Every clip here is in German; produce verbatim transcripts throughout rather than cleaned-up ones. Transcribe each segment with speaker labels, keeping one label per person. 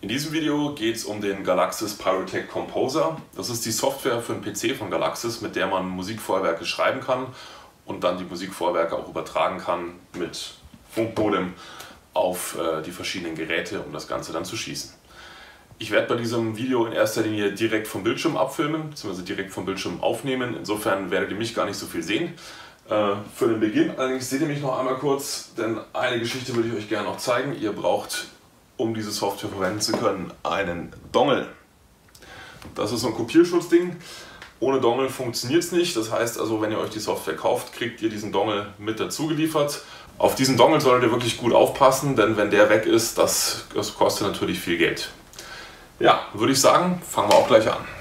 Speaker 1: diesem Video geht es um den Galaxis Pyrotech Composer. Das ist die Software für den P C von Galaxis, mit der man Musikvorwerke schreiben kann und dann die Musikvorwerke auch übertragen kann mit Funkmodem auf äh, die verschiedenen Geräte, um das Ganze dann zu schießen. Ich werde bei diesem Video in erster Linie direkt vom Bildschirm abfilmen, beziehungsweise direkt vom Bildschirm aufnehmen. Insofern werdet ihr mich gar nicht so viel sehen. Äh, für den Beginn allerdings seht ihr mich noch einmal kurz, denn eine Geschichte würde ich euch gerne noch zeigen. Ihr braucht, um diese Software verwenden zu können, einen Dongle. Das ist so ein Kopierschutzding. Ohne Dongle funktioniert es nicht. Das heißt also, wenn ihr euch die Software kauft, kriegt ihr diesen Dongle mit dazu geliefert. Auf diesen Dongle solltet ihr wirklich gut aufpassen, denn wenn der weg ist, das, das kostet natürlich viel Geld. Ja, würde ich sagen, fangen wir auch gleich an.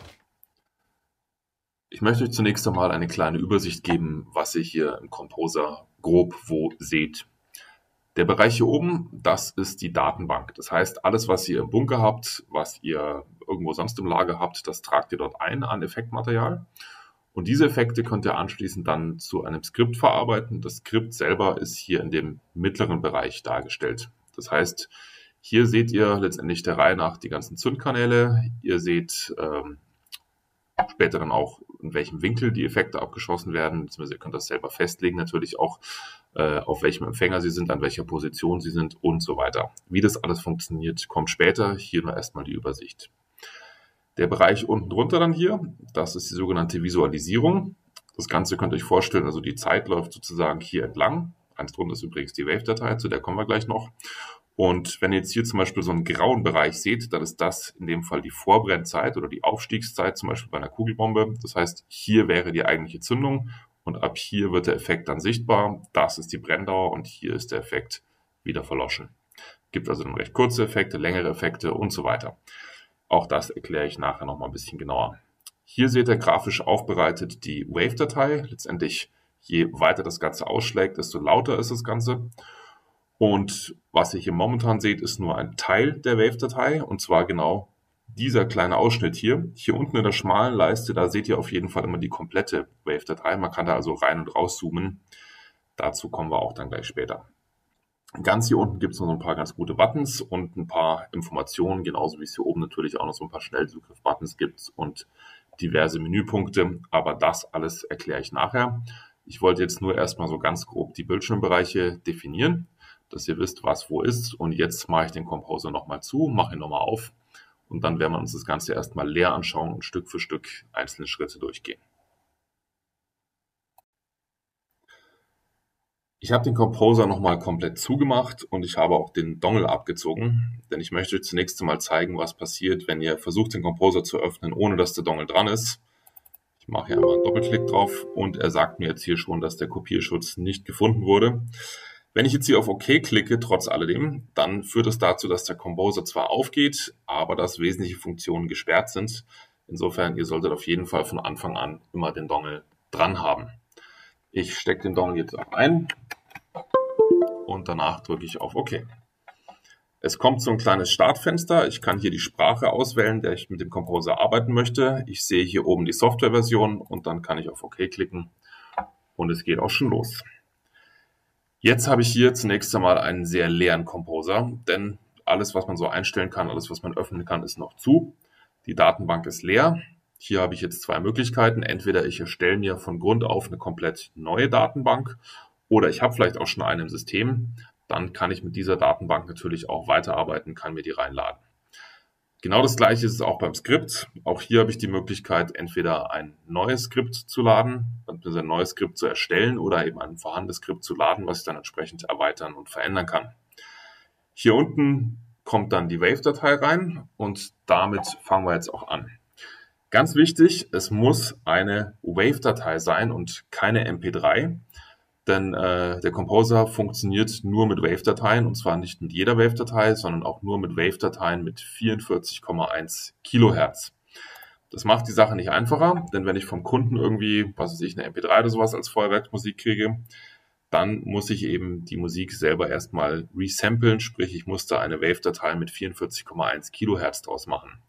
Speaker 1: Ich möchte euch zunächst einmal eine kleine Übersicht geben, was ihr hier im Composer grob wo seht. Der Bereich hier oben, das ist die Datenbank. Das heißt, alles, was ihr im Bunker habt, was ihr irgendwo sonst im Lager habt, das tragt ihr dort ein an Effektmaterial. Und diese Effekte könnt ihr anschließend dann zu einem Skript verarbeiten. Das Skript selber ist hier in dem mittleren Bereich dargestellt. Das heißt, hier seht ihr letztendlich der Reihe nach die ganzen Zündkanäle. Ihr seht ähm, später dann auch, in welchem Winkel die Effekte abgeschossen werden. Beziehungsweise ihr könnt das selber festlegen, natürlich auch, äh, auf welchem Empfänger sie sind, an welcher Position sie sind und so weiter. Wie das alles funktioniert, kommt später. Hier nur erstmal die Übersicht. Der Bereich unten drunter dann hier, das ist die sogenannte Visualisierung. Das Ganze könnt ihr euch vorstellen, also die Zeit läuft sozusagen hier entlang. Eins drunter ist übrigens die Wave-Datei, zu der kommen wir gleich noch. Und wenn ihr jetzt hier zum Beispiel so einen grauen Bereich seht, dann ist das in dem Fall die Vorbrennzeit oder die Aufstiegszeit, zum Beispiel bei einer Kugelbombe. Das heißt, hier wäre die eigentliche Zündung und ab hier wird der Effekt dann sichtbar. Das ist die Brenndauer und hier ist der Effekt wieder verloschen. Gibt also dann recht kurze Effekte, längere Effekte und so weiter. Auch das erkläre ich nachher noch mal ein bisschen genauer. Hier seht ihr grafisch aufbereitet die Wave-Datei. Letztendlich, je weiter das Ganze ausschlägt, desto lauter ist das Ganze. Und was ihr hier momentan seht, ist nur ein Teil der Wave-Datei, und zwar genau dieser kleine Ausschnitt hier. Hier unten in der schmalen Leiste, da seht ihr auf jeden Fall immer die komplette Wave-Datei. Man kann da also rein und raus zoomen. Dazu kommen wir auch dann gleich später. Ganz hier unten gibt es noch so ein paar ganz gute Buttons und ein paar Informationen, genauso wie es hier oben natürlich auch noch so ein paar Schnellzugriff-Buttons gibt und diverse Menüpunkte. Aber das alles erkläre ich nachher. Ich wollte jetzt nur erstmal so ganz grob die Bildschirmbereiche definieren, dass ihr wisst, was wo ist. Und jetzt mache ich den Composer nochmal zu, mache ihn nochmal auf und dann werden wir uns das Ganze erstmal leer anschauen und Stück für Stück einzelne Schritte durchgehen. Ich habe den Composer nochmal komplett zugemacht und ich habe auch den Dongle abgezogen, denn ich möchte euch zunächst einmal zeigen, was passiert, wenn ihr versucht, den Composer zu öffnen, ohne dass der Dongle dran ist. Ich mache hier einmal einen Doppelklick drauf und er sagt mir jetzt hier schon, dass der Kopierschutz nicht gefunden wurde. Wenn ich jetzt hier auf OK klicke, trotz alledem, dann führt es dazu, dass der Composer zwar aufgeht, aber dass wesentliche Funktionen gesperrt sind. Insofern, ihr solltet auf jeden Fall von Anfang an immer den Dongle dran haben. Ich stecke den Dongle jetzt auch ein und danach drücke ich auf OK. Es kommt so ein kleines Startfenster. Ich kann hier die Sprache auswählen, der ich mit dem Composer arbeiten möchte. Ich sehe hier oben die Softwareversion und dann kann ich auf OK klicken und es geht auch schon los. Jetzt habe ich hier zunächst einmal einen sehr leeren Composer, denn alles, was man so einstellen kann, alles, was man öffnen kann, ist noch zu. Die Datenbank ist leer. Hier habe ich jetzt zwei Möglichkeiten. Entweder ich erstelle mir von Grund auf eine komplett neue Datenbank oder ich habe vielleicht auch schon eine im System. Dann kann ich mit dieser Datenbank natürlich auch weiterarbeiten, kann mir die reinladen. Genau das Gleiche ist es auch beim Skript. Auch hier habe ich die Möglichkeit, entweder ein neues Skript zu laden, also ein neues Skript zu erstellen oder eben ein vorhandenes Skript zu laden, was ich dann entsprechend erweitern und verändern kann. Hier unten kommt dann die Wave-Datei rein und damit fangen wir jetzt auch an. Ganz wichtig, es muss eine Wave-Datei sein und keine M P drei. Denn äh, der Composer funktioniert nur mit Wave-Dateien und zwar nicht mit jeder Wave-Datei, sondern auch nur mit Wave-Dateien mit vierundvierzig Komma eins Kilohertz. Das macht die Sache nicht einfacher, denn wenn ich vom Kunden irgendwie, was weiß ich, eine M P drei oder sowas als Feuerwerksmusik kriege, dann muss ich eben die Musik selber erstmal resamplen, sprich ich muss da eine Wave-Datei mit vierundvierzig Komma eins Kilohertz draus machen.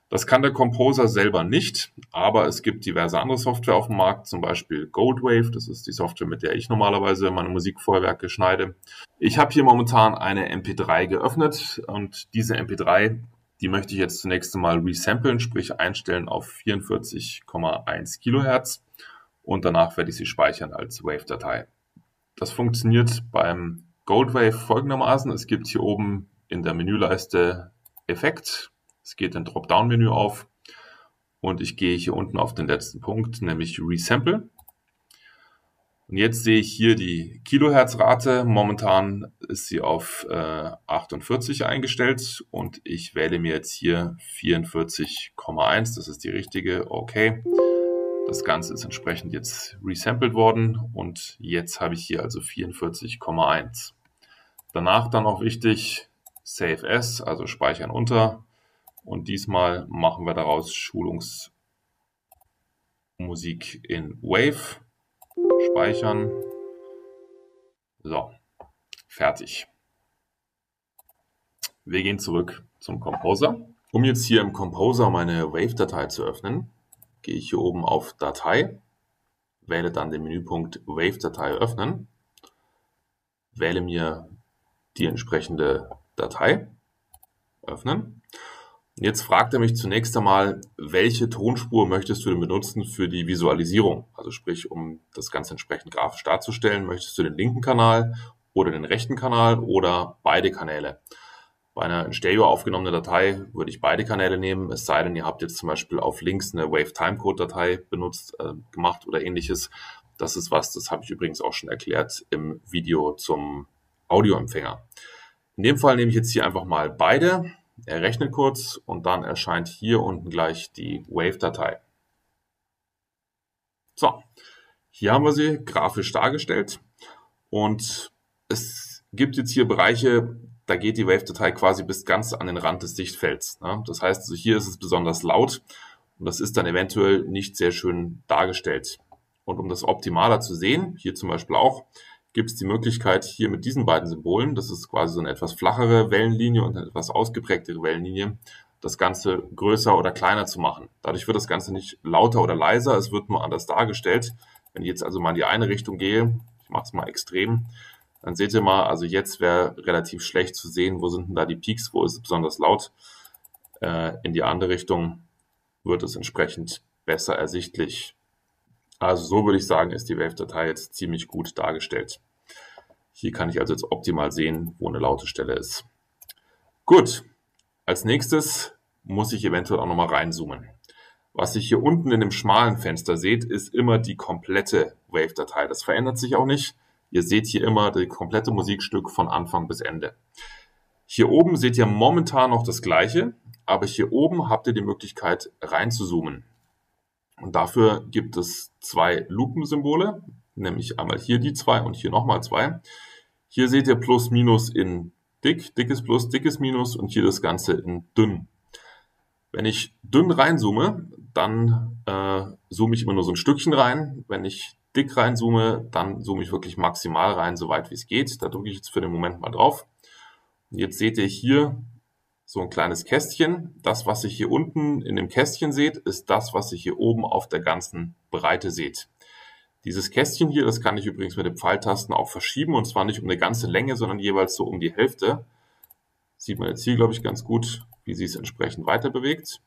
Speaker 1: Das kann der Composer selber nicht, aber es gibt diverse andere Software auf dem Markt, zum Beispiel Goldwave. Das ist die Software, mit der ich normalerweise meine Musikvorwerke schneide. Ich habe hier momentan eine M P drei geöffnet und diese M P drei, die möchte ich jetzt zunächst einmal resamplen, sprich einstellen auf vierundvierzig Komma eins Kilohertz und danach werde ich sie speichern als Wave-Datei. Das funktioniert beim Goldwave folgendermaßen. Es gibt hier oben in der Menüleiste Effekt. Es geht ein Dropdown-Menü auf und ich gehe hier unten auf den letzten Punkt, nämlich Resample. Und jetzt sehe ich hier die Kilohertz-Rate. Momentan ist sie auf äh, achtundvierzig eingestellt und ich wähle mir jetzt hier vierundvierzig Komma eins. Das ist die richtige. Okay. Das Ganze ist entsprechend jetzt resampled worden und jetzt habe ich hier also vierundvierzig Komma eins. Danach dann auch wichtig Save As, also speichern unter. Und diesmal machen wir daraus Schulungsmusik in Wave. Speichern. So, fertig. Wir gehen zurück zum Composer. Um jetzt hier im Composer meine Wave-Datei zu öffnen, gehe ich hier oben auf Datei, wähle dann den Menüpunkt Wave-Datei öffnen, wähle mir die entsprechende Datei, öffnen. Jetzt fragt er mich zunächst einmal, welche Tonspur möchtest du denn benutzen für die Visualisierung? Also sprich, um das Ganze entsprechend grafisch darzustellen, möchtest du den linken Kanal oder den rechten Kanal oder beide Kanäle? Bei einer in Stereo aufgenommenen Datei würde ich beide Kanäle nehmen, es sei denn, ihr habt jetzt zum Beispiel auf links eine Wave-Timecode-Datei benutzt, äh, gemacht oder ähnliches. Das ist was, das habe ich übrigens auch schon erklärt im Video zum Audioempfänger. In dem Fall nehme ich jetzt hier einfach mal beide. Er rechnet kurz und dann erscheint hier unten gleich die Wave-Datei. So, hier haben wir sie grafisch dargestellt und es gibt jetzt hier Bereiche, da geht die Wave-Datei quasi bis ganz an den Rand des Sichtfelds. Ne? Das heißt, also hier ist es besonders laut und das ist dann eventuell nicht sehr schön dargestellt. Und um das optimaler zu sehen, hier zum Beispiel auch, gibt es die Möglichkeit, hier mit diesen beiden Symbolen, das ist quasi so eine etwas flachere Wellenlinie und eine etwas ausgeprägtere Wellenlinie, das Ganze größer oder kleiner zu machen. Dadurch wird das Ganze nicht lauter oder leiser, es wird nur anders dargestellt. Wenn ich jetzt also mal in die eine Richtung gehe, ich mache es mal extrem, dann seht ihr mal, also jetzt wäre relativ schlecht zu sehen, wo sind denn da die Peaks, wo ist es besonders laut. Äh, in die andere Richtung wird es entsprechend besser ersichtlich. Also so würde ich sagen, ist die Wave-Datei jetzt ziemlich gut dargestellt. Hier kann ich also jetzt optimal sehen, wo eine laute Stelle ist. Gut, als nächstes muss ich eventuell auch nochmal reinzoomen. Was ihr hier unten in dem schmalen Fenster seht, ist immer die komplette Wave-Datei. Das verändert sich auch nicht. Ihr seht hier immer das komplette Musikstück von Anfang bis Ende. Hier oben seht ihr momentan noch das Gleiche, aber hier oben habt ihr die Möglichkeit reinzuzoomen. Und dafür gibt es zwei Lupensymbole, nämlich einmal hier die zwei und hier nochmal zwei. Hier seht ihr Plus, Minus in dick, dickes Plus, dickes Minus und hier das Ganze in dünn. Wenn ich dünn reinzoome, dann äh, zoome ich immer nur so ein Stückchen rein. Wenn ich dick reinzoome, dann zoome ich wirklich maximal rein, so weit wie es geht. Da drücke ich jetzt für den Moment mal drauf. Und jetzt seht ihr hier so ein kleines Kästchen. Das, was ihr hier unten in dem Kästchen seht, ist das, was ihr hier oben auf der ganzen Breite seht. Dieses Kästchen hier, das kann ich übrigens mit den Pfeiltasten auch verschieben, und zwar nicht um eine ganze Länge, sondern jeweils so um die Hälfte. Sieht man jetzt hier, glaube ich, ganz gut, wie sie es entsprechend weiter bewegt.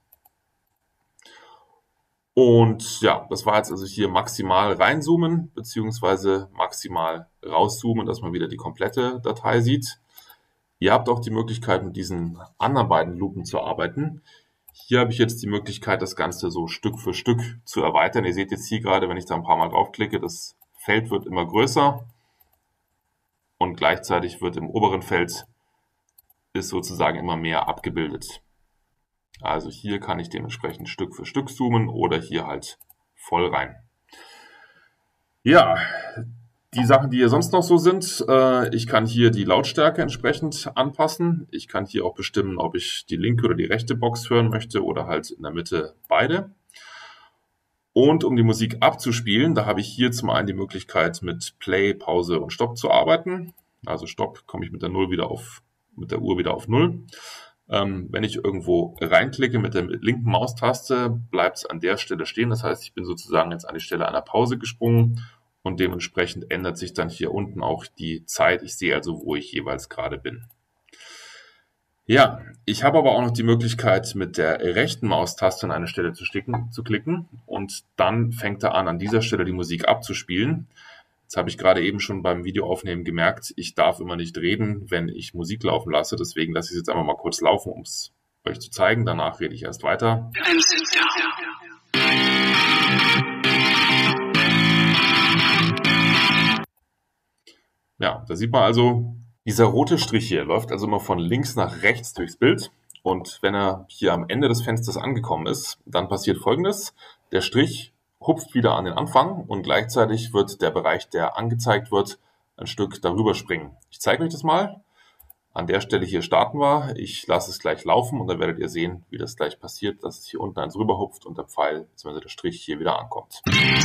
Speaker 1: Und ja, das war jetzt also hier maximal reinzoomen, beziehungsweise maximal rauszoomen, dass man wieder die komplette Datei sieht. Ihr habt auch die Möglichkeit, mit diesen anderen beiden Lupen zu arbeiten. Hier habe ich jetzt die Möglichkeit, das Ganze so Stück für Stück zu erweitern. Ihr seht jetzt hier gerade, wenn ich da ein paar Mal draufklicke, das Feld wird immer größer und gleichzeitig wird im oberen Feld ist sozusagen immer mehr abgebildet. Also hier kann ich dementsprechend Stück für Stück zoomen oder hier halt voll rein. Ja, die Sachen, die hier sonst noch so sind, äh, ich kann hier die Lautstärke entsprechend anpassen. Ich kann hier auch bestimmen, ob ich die linke oder die rechte Box hören möchte oder halt in der Mitte beide. Und um die Musik abzuspielen, da habe ich hier zum einen die Möglichkeit, mit Play, Pause und Stopp zu arbeiten. Also Stopp komme ich mit der Null wieder auf, mit der Uhr wieder auf Null. Ähm, wenn ich irgendwo reinklicke mit der linken Maustaste, bleibt es an der Stelle stehen. Das heißt, ich bin sozusagen jetzt an die Stelle einer Pause gesprungen und dementsprechend ändert sich dann hier unten auch die Zeit. Ich sehe also, wo ich jeweils gerade bin. Ja, ich habe aber auch noch die Möglichkeit, mit der rechten Maustaste an eine Stelle zu, sticken, zu klicken und dann fängt er an, an dieser Stelle die Musik abzuspielen. Jetzt habe ich gerade eben schon beim Videoaufnehmen gemerkt, ich darf immer nicht reden, wenn ich Musik laufen lasse. Deswegen lasse ich es jetzt einfach mal kurz laufen, um es euch zu zeigen. Danach rede ich erst weiter. Ja, da sieht man also, dieser rote Strich hier läuft also immer von links nach rechts durchs Bild. Und wenn er hier am Ende des Fensters angekommen ist, dann passiert Folgendes. Der Strich hupft wieder an den Anfang und gleichzeitig wird der Bereich, der angezeigt wird, ein Stück darüber springen. Ich zeige euch das mal. An der Stelle hier starten wir. Ich lasse es gleich laufen und dann werdet ihr sehen, wie das gleich passiert, dass es hier unten eins rüber hupft und der Pfeil bzw. der Strich hier wieder ankommt.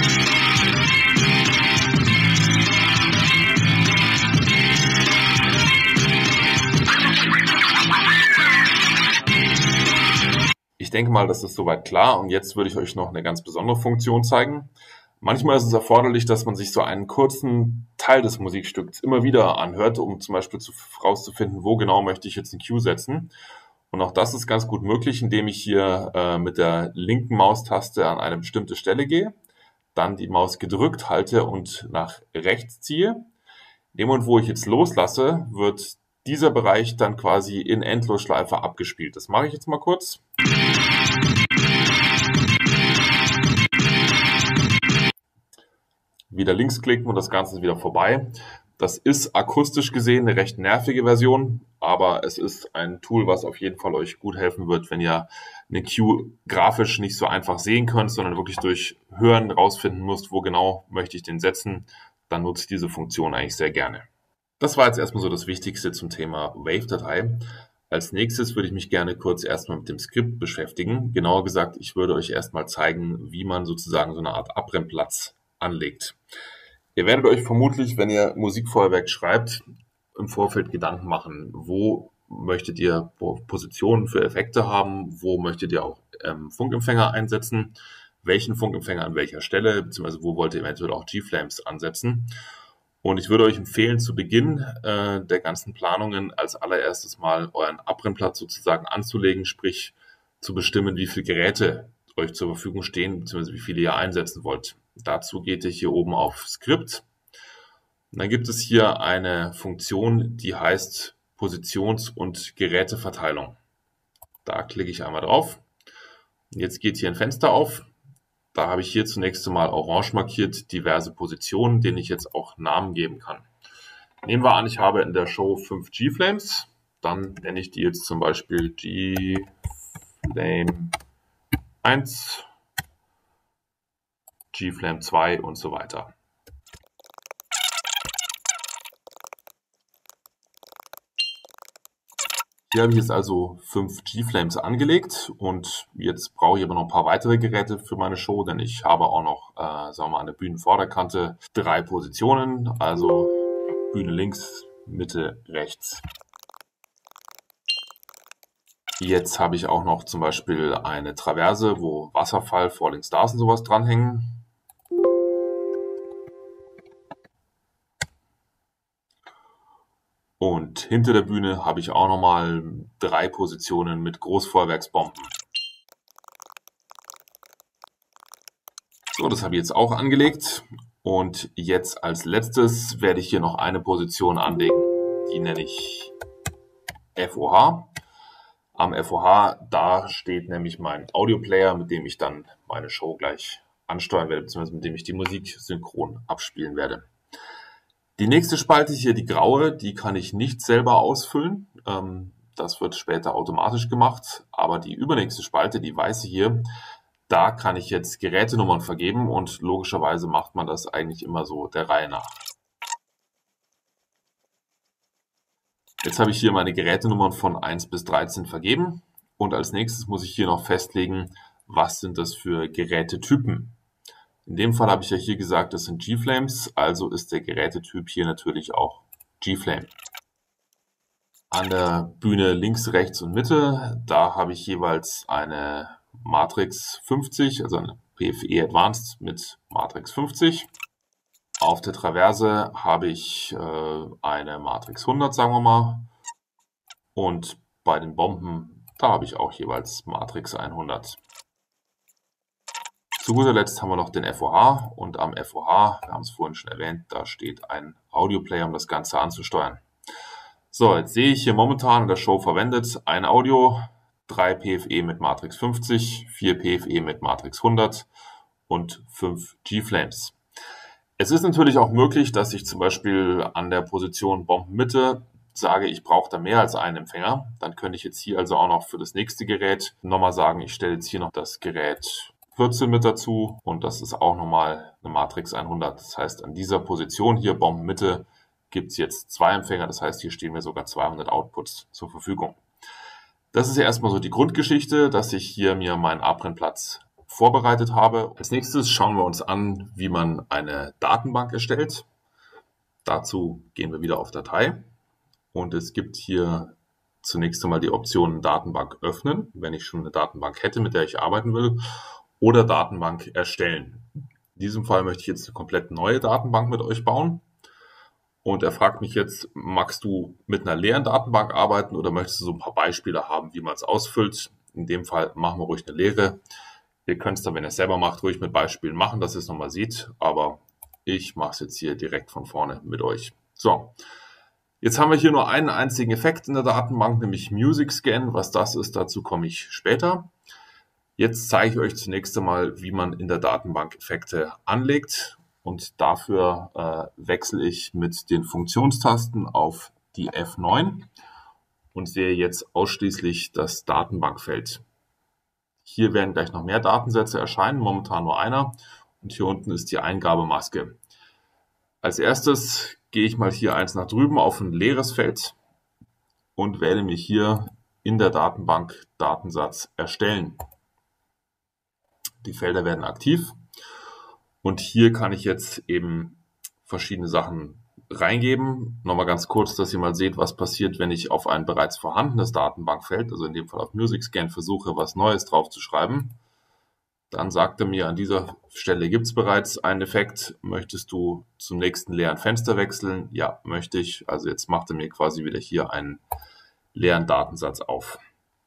Speaker 1: Ich denke mal, das ist soweit klar und jetzt würde ich euch noch eine ganz besondere Funktion zeigen. Manchmal ist es erforderlich, dass man sich so einen kurzen Teil des Musikstücks immer wieder anhört, um zum Beispiel herauszufinden, wo genau möchte ich jetzt einen Cue setzen. Und auch das ist ganz gut möglich, indem ich hier äh, mit der linken Maustaste an eine bestimmte Stelle gehe, dann die Maus gedrückt halte und nach rechts ziehe. In dem Moment, wo ich jetzt loslasse, wird dieser Bereich dann quasi in Endlosschleife abgespielt. Das mache ich jetzt mal kurz. Wieder links klicken und das Ganze ist wieder vorbei. Das ist akustisch gesehen eine recht nervige Version, aber es ist ein Tool, was auf jeden Fall euch gut helfen wird, wenn ihr eine Cue grafisch nicht so einfach sehen könnt, sondern wirklich durch Hören rausfinden müsst, wo genau möchte ich den setzen. Dann nutzt diese Funktion eigentlich sehr gerne. Das war jetzt erstmal so das Wichtigste zum Thema Wave-Datei. Als nächstes würde ich mich gerne kurz erstmal mit dem Skript beschäftigen. Genauer gesagt, ich würde euch erstmal zeigen, wie man sozusagen so eine Art Abrennplatz anlegt. Ihr werdet euch vermutlich, wenn ihr Musikfeuerwerk schreibt, im Vorfeld Gedanken machen, wo möchtet ihr Positionen für Effekte haben, wo möchtet ihr auch ähm, Funkempfänger einsetzen, welchen Funkempfänger an welcher Stelle, beziehungsweise wo wollt ihr eventuell auch G-Flames ansetzen. Und ich würde euch empfehlen, zu Beginn äh, der ganzen Planungen als allererstes mal euren Abrennplatz sozusagen anzulegen, sprich zu bestimmen, wie viele Geräte euch zur Verfügung stehen, beziehungsweise wie viele ihr einsetzen wollt. Dazu geht ihr hier oben auf Skript. Und dann gibt es hier eine Funktion, die heißt Positions- und Geräteverteilung. Da klicke ich einmal drauf. Und jetzt geht hier ein Fenster auf. Da habe ich hier zunächst einmal orange markiert diverse Positionen, denen ich jetzt auch Namen geben kann. Nehmen wir an, ich habe in der Show fünf G-Flames. Dann nenne ich die jetzt zum Beispiel G-Flame eins, G-Flame zwei und so weiter. Hier habe ich jetzt also fünf G-Flames angelegt und jetzt brauche ich aber noch ein paar weitere Geräte für meine Show, denn ich habe auch noch, äh, sagen wir mal, an der Bühnenvorderkante drei Positionen, also Bühne links, Mitte, rechts. Jetzt habe ich auch noch zum Beispiel eine Traverse, wo Wasserfall, Falling Stars und sowas dranhängen. Und hinter der Bühne habe ich auch nochmal drei Positionen mit Großfeuerwerksbomben. So, das habe ich jetzt auch angelegt. Und jetzt als letztes werde ich hier noch eine Position anlegen. Die nenne ich F O H. Am F O H, da steht nämlich mein Audioplayer, mit dem ich dann meine Show gleich ansteuern werde, beziehungsweise mit dem ich die Musik synchron abspielen werde. Die nächste Spalte hier, die graue, die kann ich nicht selber ausfüllen. Das wird später automatisch gemacht. Aber die übernächste Spalte, die weiße hier, da kann ich jetzt Gerätenummern vergeben und logischerweise macht man das eigentlich immer so der Reihe nach. Jetzt habe ich hier meine Gerätenummern von eins bis dreizehn vergeben und als nächstes muss ich hier noch festlegen, was sind das für Gerätetypen. In dem Fall habe ich ja hier gesagt, das sind G-Flames, also ist der Gerätetyp hier natürlich auch G-Flame. An der Bühne links, rechts und Mitte, da habe ich jeweils eine Matrix fünfzig, also eine P F E Advanced mit Matrix fünfzig. Auf der Traverse habe ich äh, eine Matrix hundert, sagen wir mal. Und bei den Bomben, da habe ich auch jeweils Matrix hundert. Zu guter Letzt haben wir noch den F O H und am F O H, wir haben es vorhin schon erwähnt, da steht ein Audioplayer, um das Ganze anzusteuern. So, jetzt sehe ich hier momentan in der Show verwendet ein Audio, drei P F E mit Matrix fünfzig, vier P F E mit Matrix hundert und fünf G-Flames. Es ist natürlich auch möglich, dass ich zum Beispiel an der Position Bombenmitte sage, ich brauche da mehr als einen Empfänger. Dann könnte ich jetzt hier also auch noch für das nächste Gerät nochmal sagen, ich stelle jetzt hier noch das Gerät vierzehn mit dazu und das ist auch nochmal eine Matrix hundert. Das heißt, an dieser Position hier Bombenmitte gibt es jetzt zwei Empfänger. Das heißt, hier stehen mir sogar zweihundert Outputs zur Verfügung. Das ist ja erstmal so die Grundgeschichte, dass ich hier mir meinen A-Brennplatz vorbereitet habe. Als nächstes schauen wir uns an, wie man eine Datenbank erstellt. Dazu gehen wir wieder auf Datei und es gibt hier zunächst einmal die Option Datenbank öffnen, wenn ich schon eine Datenbank hätte, mit der ich arbeiten will, oder Datenbank erstellen. In diesem Fall möchte ich jetzt eine komplett neue Datenbank mit euch bauen. Und er fragt mich jetzt, magst du mit einer leeren Datenbank arbeiten oder möchtest du so ein paar Beispiele haben, wie man es ausfüllt? In dem Fall machen wir ruhig eine leere. Ihr könnt es dann, wenn ihr es selber macht, ruhig mit Beispielen machen, dass ihr es nochmal seht. Aber ich mache es jetzt hier direkt von vorne mit euch. So, jetzt haben wir hier nur einen einzigen Effekt in der Datenbank, nämlich Music Scan. Was das ist, dazu komme ich später. Jetzt zeige ich euch zunächst einmal, wie man in der Datenbank Effekte anlegt. Und dafür äh, wechsle ich mit den Funktionstasten auf die F neun und sehe jetzt ausschließlich das Datenbankfeld. Hier werden gleich noch mehr Datensätze erscheinen, momentan nur einer. Und hier unten ist die Eingabemaske. Als erstes gehe ich mal hier eins nach drüben auf ein leeres Feld und wähle mir hier in der Datenbank Datensatz erstellen. Die Felder werden aktiv. Und hier kann ich jetzt eben verschiedene Sachen reingeben. Nochmal ganz kurz, dass ihr mal seht, was passiert, wenn ich auf ein bereits vorhandenes Datenbankfeld, also in dem Fall auf Music Scan, versuche, was Neues drauf zu schreiben. Dann sagt er mir, an dieser Stelle gibt es bereits einen Effekt. Möchtest du zum nächsten leeren Fenster wechseln? Ja, möchte ich. Also jetzt macht er mir quasi wieder hier einen leeren Datensatz auf.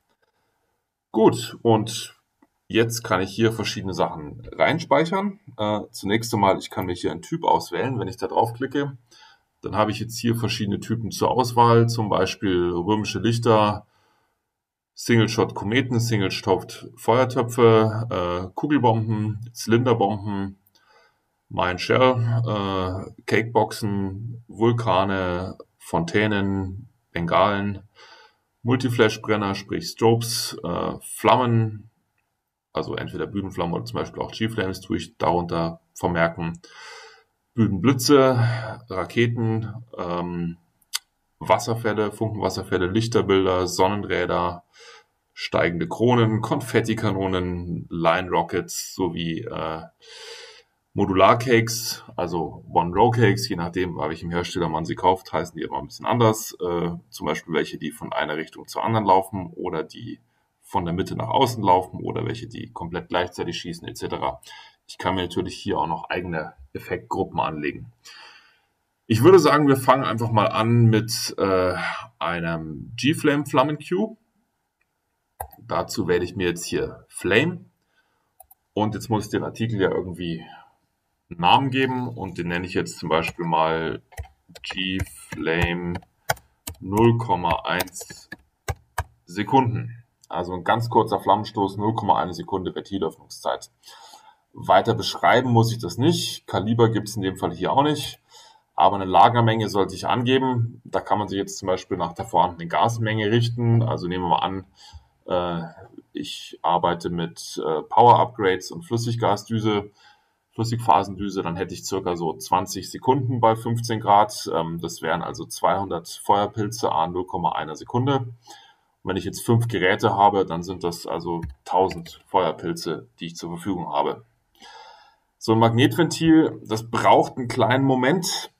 Speaker 1: Gut, und jetzt kann ich hier verschiedene Sachen reinspeichern. Äh, zunächst einmal, ich kann mir hier einen Typ auswählen. Wenn ich da draufklicke, dann habe ich jetzt hier verschiedene Typen zur Auswahl, zum Beispiel römische Lichter, Single-Shot-Kometen, Single-Shot-Feuertöpfe, äh, Kugelbomben, Zylinderbomben, Mine Shell, äh, Cakeboxen, Vulkane, Fontänen, Bengalen, Multiflash-Brenner, sprich Strobes, äh, Flammen, also entweder Bühnenflammen oder zum Beispiel auch G-Flames tue ich darunter vermerken. Bühnenblitze, Raketen, ähm, Wasserfälle, Funkenwasserfälle, Lichterbilder, Sonnenräder, steigende Kronen, Konfettikanonen, Line Rockets sowie äh, Modularcakes, also One-Row-Cakes, je nachdem, bei welchem Hersteller man sie kauft, heißen die immer ein bisschen anders. Äh, zum Beispiel welche, die von einer Richtung zur anderen laufen oder die von der Mitte nach außen laufen oder welche, die komplett gleichzeitig schießen et cetera. Ich kann mir natürlich hier auch noch eigene Effektgruppen anlegen. Ich würde sagen, wir fangen einfach mal an mit äh, einem G-Flame Flammen-Cue. Dazu wähle ich mir jetzt hier Flame und jetzt muss ich den Artikel ja irgendwie einen Namen geben und den nenne ich jetzt zum Beispiel mal G-Flame null Komma eins Sekunden. Also ein ganz kurzer Flammenstoß, null Komma eins Sekunde Ventilöffnungszeit. Weiter beschreiben muss ich das nicht. Kaliber gibt es in dem Fall hier auch nicht. Aber eine Lagermenge sollte ich angeben. Da kann man sich jetzt zum Beispiel nach der vorhandenen Gasmenge richten. Also nehmen wir mal an, äh, ich arbeite mit äh, Power-Upgrades und Flüssiggasdüse, Flüssigphasendüse. Dann hätte ich circa so zwanzig Sekunden bei fünfzehn Grad. Ähm, das wären also zweihundert Feuerpilze à null Komma eins Sekunde. Wenn ich jetzt fünf Geräte habe, dann sind das also tausend Feuerpilze, die ich zur Verfügung habe. So ein Magnetventil, das braucht einen kleinen Moment,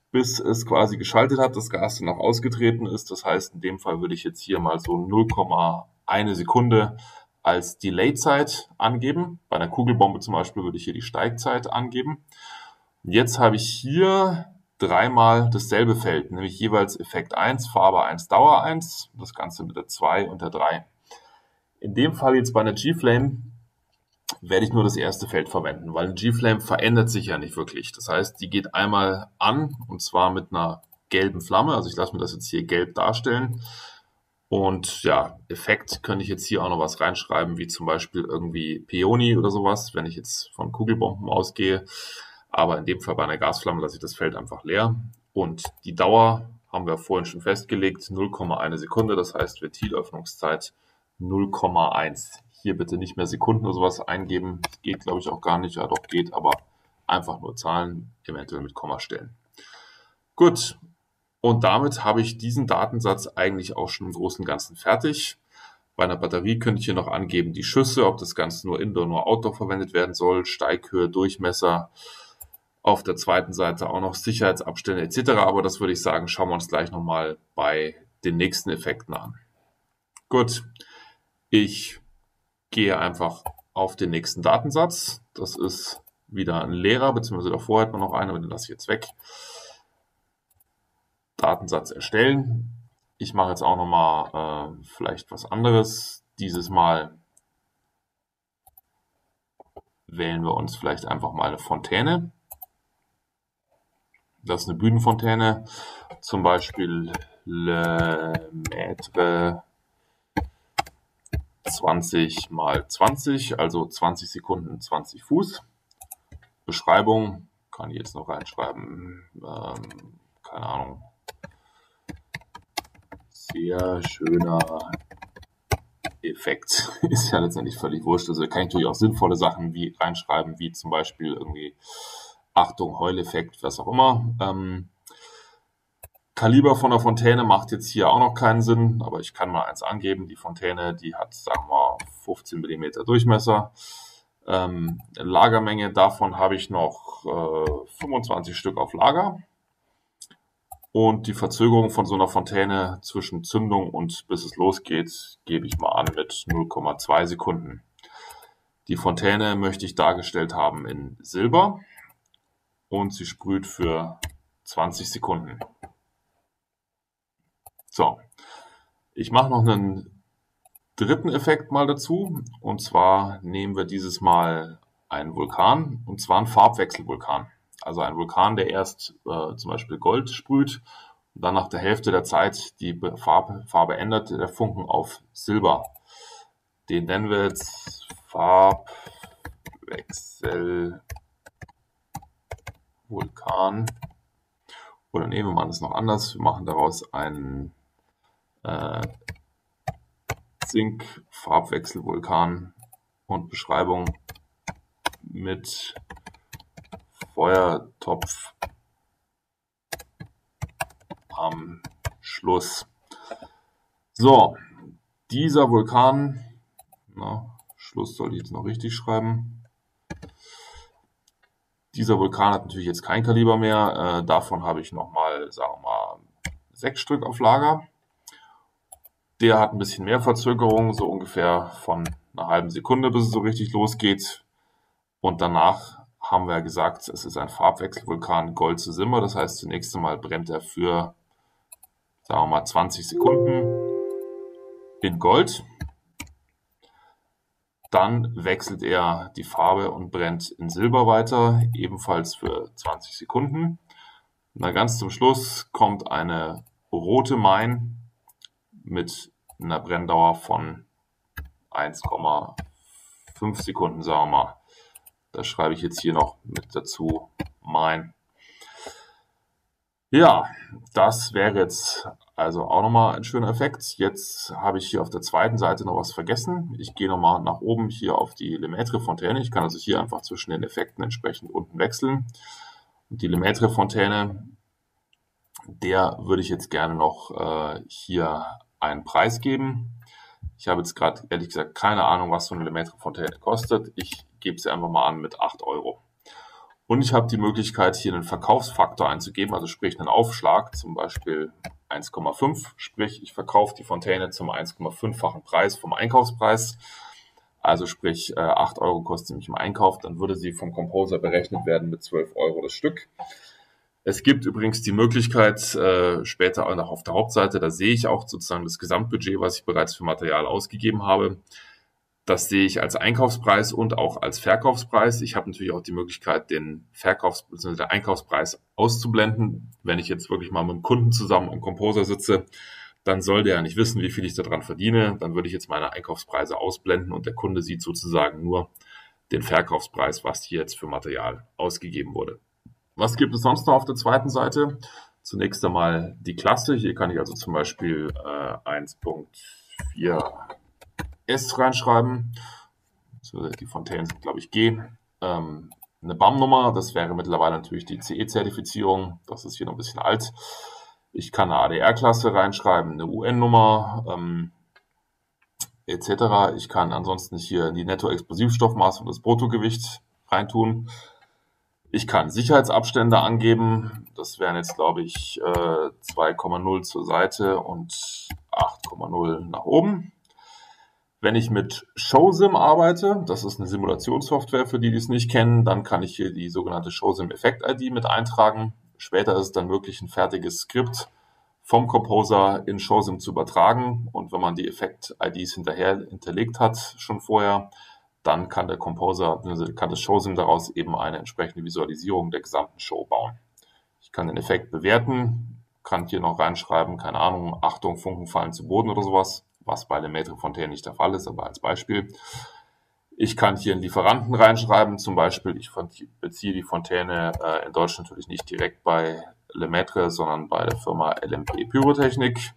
Speaker 1: bis es quasi geschaltet hat, das Gas dann auch ausgetreten ist. Das heißt, in dem Fall würde ich jetzt hier mal so null Komma eins Sekunde als Delay-Zeit angeben. Bei einer Kugelbombe zum Beispiel würde ich hier die Steigzeit angeben. Jetzt habe ich hier dreimal dasselbe Feld, nämlich jeweils Effekt eins, Farbe eins, Dauer eins, das Ganze mit der zwei und der drei. In dem Fall jetzt bei einer G-Flame werde ich nur das erste Feld verwenden, weil eine G-Flame verändert sich ja nicht wirklich. Das heißt, die geht einmal an und zwar mit einer gelben Flamme. Also ich lasse mir das jetzt hier gelb darstellen. Und ja, Effekt könnte ich jetzt hier auch noch was reinschreiben, wie zum Beispiel irgendwie Peony oder sowas, wenn ich jetzt von Kugelbomben ausgehe. Aber in dem Fall bei einer Gasflamme lasse ich das Feld einfach leer. Und die Dauer haben wir vorhin schon festgelegt, null Komma eins Sekunde. Das heißt, Ventilöffnungszeit null Komma eins. Hier bitte nicht mehr Sekunden oder sowas eingeben. Das geht, glaube ich, auch gar nicht. Ja, doch geht, aber einfach nur Zahlen, eventuell mit Kommastellen. Gut. Und damit habe ich diesen Datensatz eigentlich auch schon im Großen und Ganzen fertig. Bei einer Batterie könnte ich hier noch angeben, die Schüsse, ob das Ganze nur Indoor, nur Outdoor verwendet werden soll, Steighöhe, Durchmesser. Auf der zweiten Seite auch noch Sicherheitsabstände et cetera. Aber das würde ich sagen, schauen wir uns gleich nochmal bei den nächsten Effekten an. Gut, ich gehe einfach auf den nächsten Datensatz. Das ist wieder ein leerer, beziehungsweise davor hat man noch einen, aber den lasse ich jetzt weg. Datensatz erstellen. Ich mache jetzt auch nochmal äh, vielleicht was anderes. Dieses Mal wählen wir uns vielleicht einfach mal eine Fontäne. Das ist eine Bühnenfontäne, zum Beispiel Le Maître zwanzig mal zwanzig, also zwanzig Sekunden, zwanzig Fuß. Beschreibung kann ich jetzt noch reinschreiben, ähm, keine Ahnung. Sehr schöner Effekt. Ist ja letztendlich völlig wurscht. Also kann ich natürlich auch sinnvolle Sachen wie reinschreiben, wie zum Beispiel irgendwie Achtung, Heuleffekt, was auch immer. Ähm, Kaliber von der Fontäne macht jetzt hier auch noch keinen Sinn, aber ich kann mal eins angeben. Die Fontäne, die hat, sagen wir, fünfzehn Millimeter Durchmesser. Ähm, Lagermenge, davon habe ich noch äh, fünfundzwanzig Stück auf Lager. Und die Verzögerung von so einer Fontäne zwischen Zündung und bis es losgeht, gebe ich mal an mit null Komma zwei Sekunden. Die Fontäne möchte ich dargestellt haben in Silber und sie sprüht für zwanzig Sekunden. So, ich mache noch einen dritten Effekt mal dazu, und zwar nehmen wir dieses Mal einen Vulkan, und zwar einen Farbwechselvulkan. Also ein Vulkan, der erst äh, zum Beispiel Gold sprüht und dann nach der Hälfte der Zeit die Farbe, Farbe ändert, der Funken auf Silber. Den nennen wir jetzt Farbwechselvulkan. Oder nehmen wir mal das noch anders. Wir machen daraus einen äh, Zink-Farbwechselvulkan und Beschreibung mit Feuertopf am Schluss. So, dieser Vulkan, na, Schluss soll ich jetzt noch richtig schreiben. Dieser Vulkan hat natürlich jetzt kein Kaliber mehr. Äh, davon habe ich nochmal, sagen wir mal, sechs Stück auf Lager. Der hat ein bisschen mehr Verzögerung, so ungefähr von einer halben Sekunde, bis es so richtig losgeht. Und danach haben wir ja gesagt, es ist ein Farbwechselvulkan Gold zu Silber. Das heißt, zunächst einmal brennt er für, sagen wir mal, zwanzig Sekunden in Gold. Dann wechselt er die Farbe und brennt in Silber weiter, ebenfalls für zwanzig Sekunden. Und dann ganz zum Schluss kommt eine rote Mine mit einer Brenndauer von eins Komma fünf Sekunden, sagen wir mal. Das schreibe ich jetzt hier noch mit dazu, Mine. Ja, das wäre jetzt also auch nochmal ein schöner Effekt. Jetzt habe ich hier auf der zweiten Seite noch was vergessen. Ich gehe nochmal nach oben hier auf die Le Maître Fontäne. Ich kann also hier einfach zwischen den Effekten entsprechend unten wechseln. Und die Le Maître Fontäne, der würde ich jetzt gerne noch äh, hier einen Preis geben. Ich habe jetzt gerade ehrlich gesagt keine Ahnung, was so eine Le Maître Fontäne kostet. Ich gebe sie einfach mal an mit acht Euro. Und ich habe die Möglichkeit, hier einen Verkaufsfaktor einzugeben, also sprich einen Aufschlag, zum Beispiel eins Komma fünf, sprich ich verkaufe die Fontäne zum eins Komma fünf-fachen Preis vom Einkaufspreis. Also sprich äh, acht Euro kostet sie mich im Einkauf, dann würde sie vom Composer berechnet werden mit zwölf Euro das Stück. Es gibt übrigens die Möglichkeit, äh, später auch noch auf der Hauptseite, da sehe ich auch sozusagen das Gesamtbudget, was ich bereits für Material ausgegeben habe. Das sehe ich als Einkaufspreis und auch als Verkaufspreis. Ich habe natürlich auch die Möglichkeit, den Verkaufs- bzw. den Einkaufspreis auszublenden. Wenn ich jetzt wirklich mal mit dem Kunden zusammen am Composer sitze, dann soll der ja nicht wissen, wie viel ich daran verdiene. Dann würde ich jetzt meine Einkaufspreise ausblenden und der Kunde sieht sozusagen nur den Verkaufspreis, was hier jetzt für Material ausgegeben wurde. Was gibt es sonst noch auf der zweiten Seite? Zunächst einmal die Klasse. Hier kann ich also zum Beispiel äh, eins Punkt vier S reinschreiben. Die Fontänen sind, glaube ich, G. Ähm, eine B A M-Nummer, das wäre mittlerweile natürlich die C E-Zertifizierung. Das ist hier noch ein bisschen alt. Ich kann eine A D R-Klasse reinschreiben, eine U N-Nummer, ähm, et cetera. Ich kann ansonsten hier die Netto-Explosivstoffmasse und das Bruttogewicht reintun. Ich kann Sicherheitsabstände angeben. Das wären jetzt, glaube ich, äh, zwei Komma null zur Seite und acht Komma null nach oben. Wenn ich mit ShowSim arbeite, das ist eine Simulationssoftware für die, die es nicht kennen, dann kann ich hier die sogenannte ShowSim Effekt I D mit eintragen. Später ist es dann möglich, ein fertiges Skript vom Composer in ShowSim zu übertragen. Und wenn man die Effekt-I Ds hinterher hinterlegt hat, schon vorher, dann kann der Composer, kann das ShowSim daraus eben eine entsprechende Visualisierung der gesamten Show bauen. Ich kann den Effekt bewerten, kann hier noch reinschreiben, keine Ahnung, Achtung, Funken fallen zu Boden oder sowas, was bei Lemaitre Fontaine nicht der Fall ist, aber als Beispiel. Ich kann hier einen Lieferanten reinschreiben, zum Beispiel, ich beziehe die Fontäne äh, in Deutschland natürlich nicht direkt bei Lemaitre, sondern bei der Firma L M P Pyrotechnik.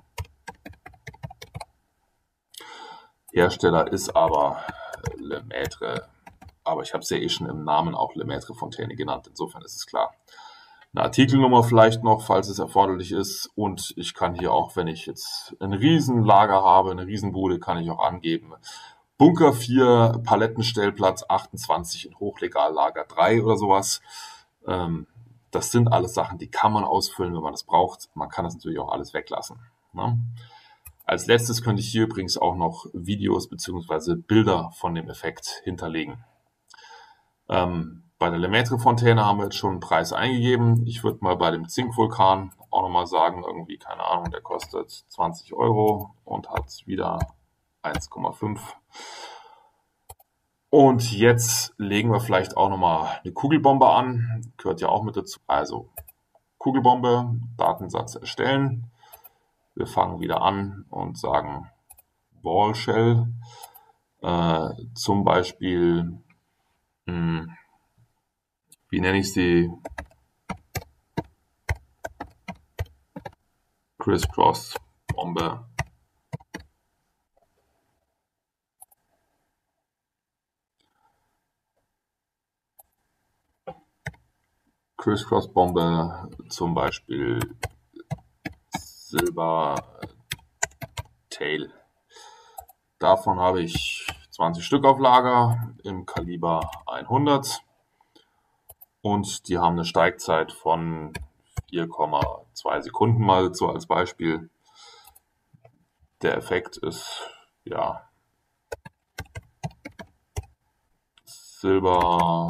Speaker 1: Hersteller ist aber Lemaitre, aber ich habe es ja eh schon im Namen auch Lemaitre Fontäne genannt, insofern ist es klar. Eine Artikelnummer vielleicht noch, falls es erforderlich ist, und ich kann hier auch, wenn ich jetzt ein Riesenlager habe, eine Riesenbude, kann ich auch angeben, Bunker vier, Palettenstellplatz achtundzwanzig in Hochlegallager drei oder sowas. Ähm, das sind alles Sachen, die kann man ausfüllen, wenn man das braucht. Man kann das natürlich auch alles weglassen. Ne? Als letztes könnte ich hier übrigens auch noch Videos bzw. Bilder von dem Effekt hinterlegen. Ähm, bei der Lemaitre-Fontäne haben wir jetzt schon einen Preis eingegeben. Ich würde mal bei dem Zinkvulkan auch nochmal sagen, irgendwie, keine Ahnung, der kostet zwanzig Euro und hat wieder eins Komma fünf. Und jetzt legen wir vielleicht auch nochmal eine Kugelbombe an. Gehört ja auch mit dazu. Also Kugelbombe, Datensatz erstellen. Wir fangen wieder an und sagen Ball Shell. Äh, zum Beispiel, mh, wie nenne ich sie? Crisscross Bombe. Crisscross-Bombe, zum Beispiel Silver Tail. Davon habe ich zwanzig Stück auf Lager im Kaliber hundert und die haben eine Steigzeit von vier Komma zwei Sekunden mal so als Beispiel. Der Effekt ist ja Silber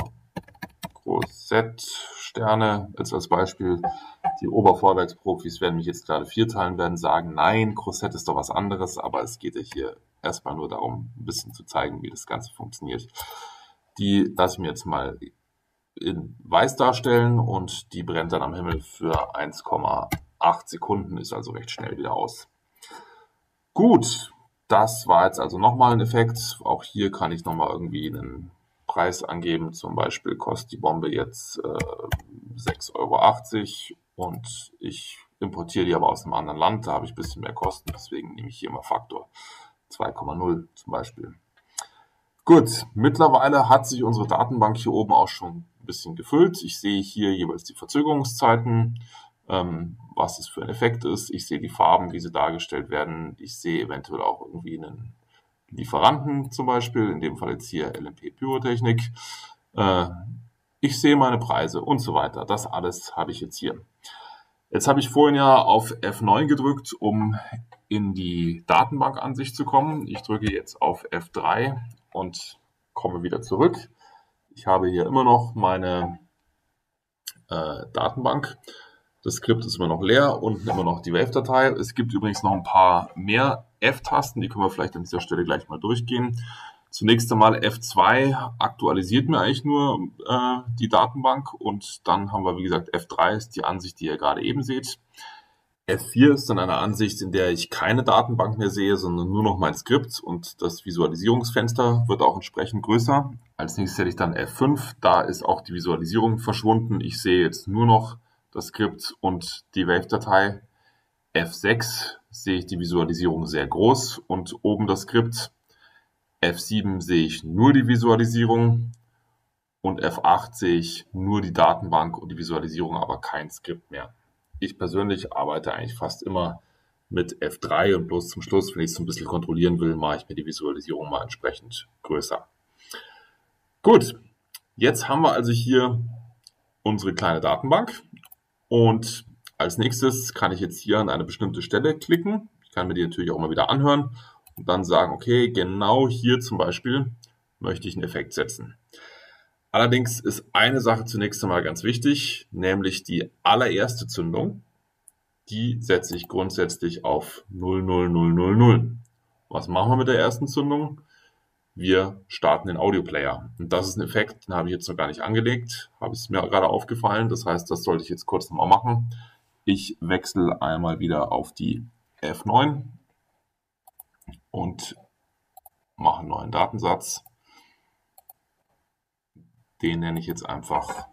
Speaker 1: Grossett-Sterne, jetzt als Beispiel. Die Obervorwerksprofis werden mich jetzt gerade vierteilen, werden sagen, nein, Grossett ist doch was anderes, aber es geht ja hier erstmal nur darum, ein bisschen zu zeigen, wie das Ganze funktioniert. Die lasse ich mir jetzt mal in weiß darstellen und die brennt dann am Himmel für eins Komma acht Sekunden, ist also recht schnell wieder aus. Gut, das war jetzt also nochmal ein Effekt. Auch hier kann ich nochmal irgendwie einen Preis angeben, zum Beispiel kostet die Bombe jetzt äh, sechs Euro achtzig und ich importiere die aber aus einem anderen Land, da habe ich ein bisschen mehr Kosten, deswegen nehme ich hier mal Faktor zwei Komma null zum Beispiel. Gut, mittlerweile hat sich unsere Datenbank hier oben auch schon ein bisschen gefüllt. Ich sehe hier jeweils die Verzögerungszeiten, ähm, was es für ein Effekt ist. Ich sehe die Farben, wie sie dargestellt werden. Ich sehe eventuell auch irgendwie einen Lieferanten zum Beispiel, in dem Fall jetzt hier L M P Pyrotechnik. Äh, Ich sehe meine Preise und so weiter. Das alles habe ich jetzt hier. Jetzt habe ich vorhin ja auf F neun gedrückt, um in die Datenbankansicht zu kommen. Ich drücke jetzt auf F drei und komme wieder zurück. Ich habe hier immer noch meine äh, Datenbank. Das Skript ist immer noch leer, unten immer noch die Wave-Datei. Es gibt übrigens noch ein paar mehr F-Tasten, die können wir vielleicht an dieser Stelle gleich mal durchgehen. Zunächst einmal F zwei aktualisiert mir eigentlich nur äh, die Datenbank und dann haben wir, wie gesagt, F drei ist die Ansicht, die ihr gerade eben seht. F vier ist dann eine Ansicht, in der ich keine Datenbank mehr sehe, sondern nur noch mein Skript und das Visualisierungsfenster wird auch entsprechend größer. Als nächstes hätte ich dann F fünf, da ist auch die Visualisierung verschwunden. Ich sehe jetzt nur noch das Skript und die Wave-Datei. F sechs sehe ich die Visualisierung sehr groß und oben das Skript. F sieben sehe ich nur die Visualisierung und F acht sehe ich nur die Datenbank und die Visualisierung, aber kein Skript mehr. Ich persönlich arbeite eigentlich fast immer mit F drei und bloß zum Schluss, wenn ich es so ein bisschen kontrollieren will, mache ich mir die Visualisierung mal entsprechend größer. Gut, jetzt haben wir also hier unsere kleine Datenbank und als nächstes kann ich jetzt hier an eine bestimmte Stelle klicken. Ich kann mir die natürlich auch mal wieder anhören. Und dann sagen, okay, genau hier zum Beispiel möchte ich einen Effekt setzen. Allerdings ist eine Sache zunächst einmal ganz wichtig, nämlich die allererste Zündung, die setze ich grundsätzlich auf null null null null null. Was machen wir mit der ersten Zündung? Wir starten den Audioplayer. Und das ist ein Effekt, den habe ich jetzt noch gar nicht angelegt, habe es mir gerade aufgefallen. Das heißt, das sollte ich jetzt kurz nochmal machen. Ich wechsle einmal wieder auf die F neun. Und mache einen neuen Datensatz. Den nenne ich jetzt einfach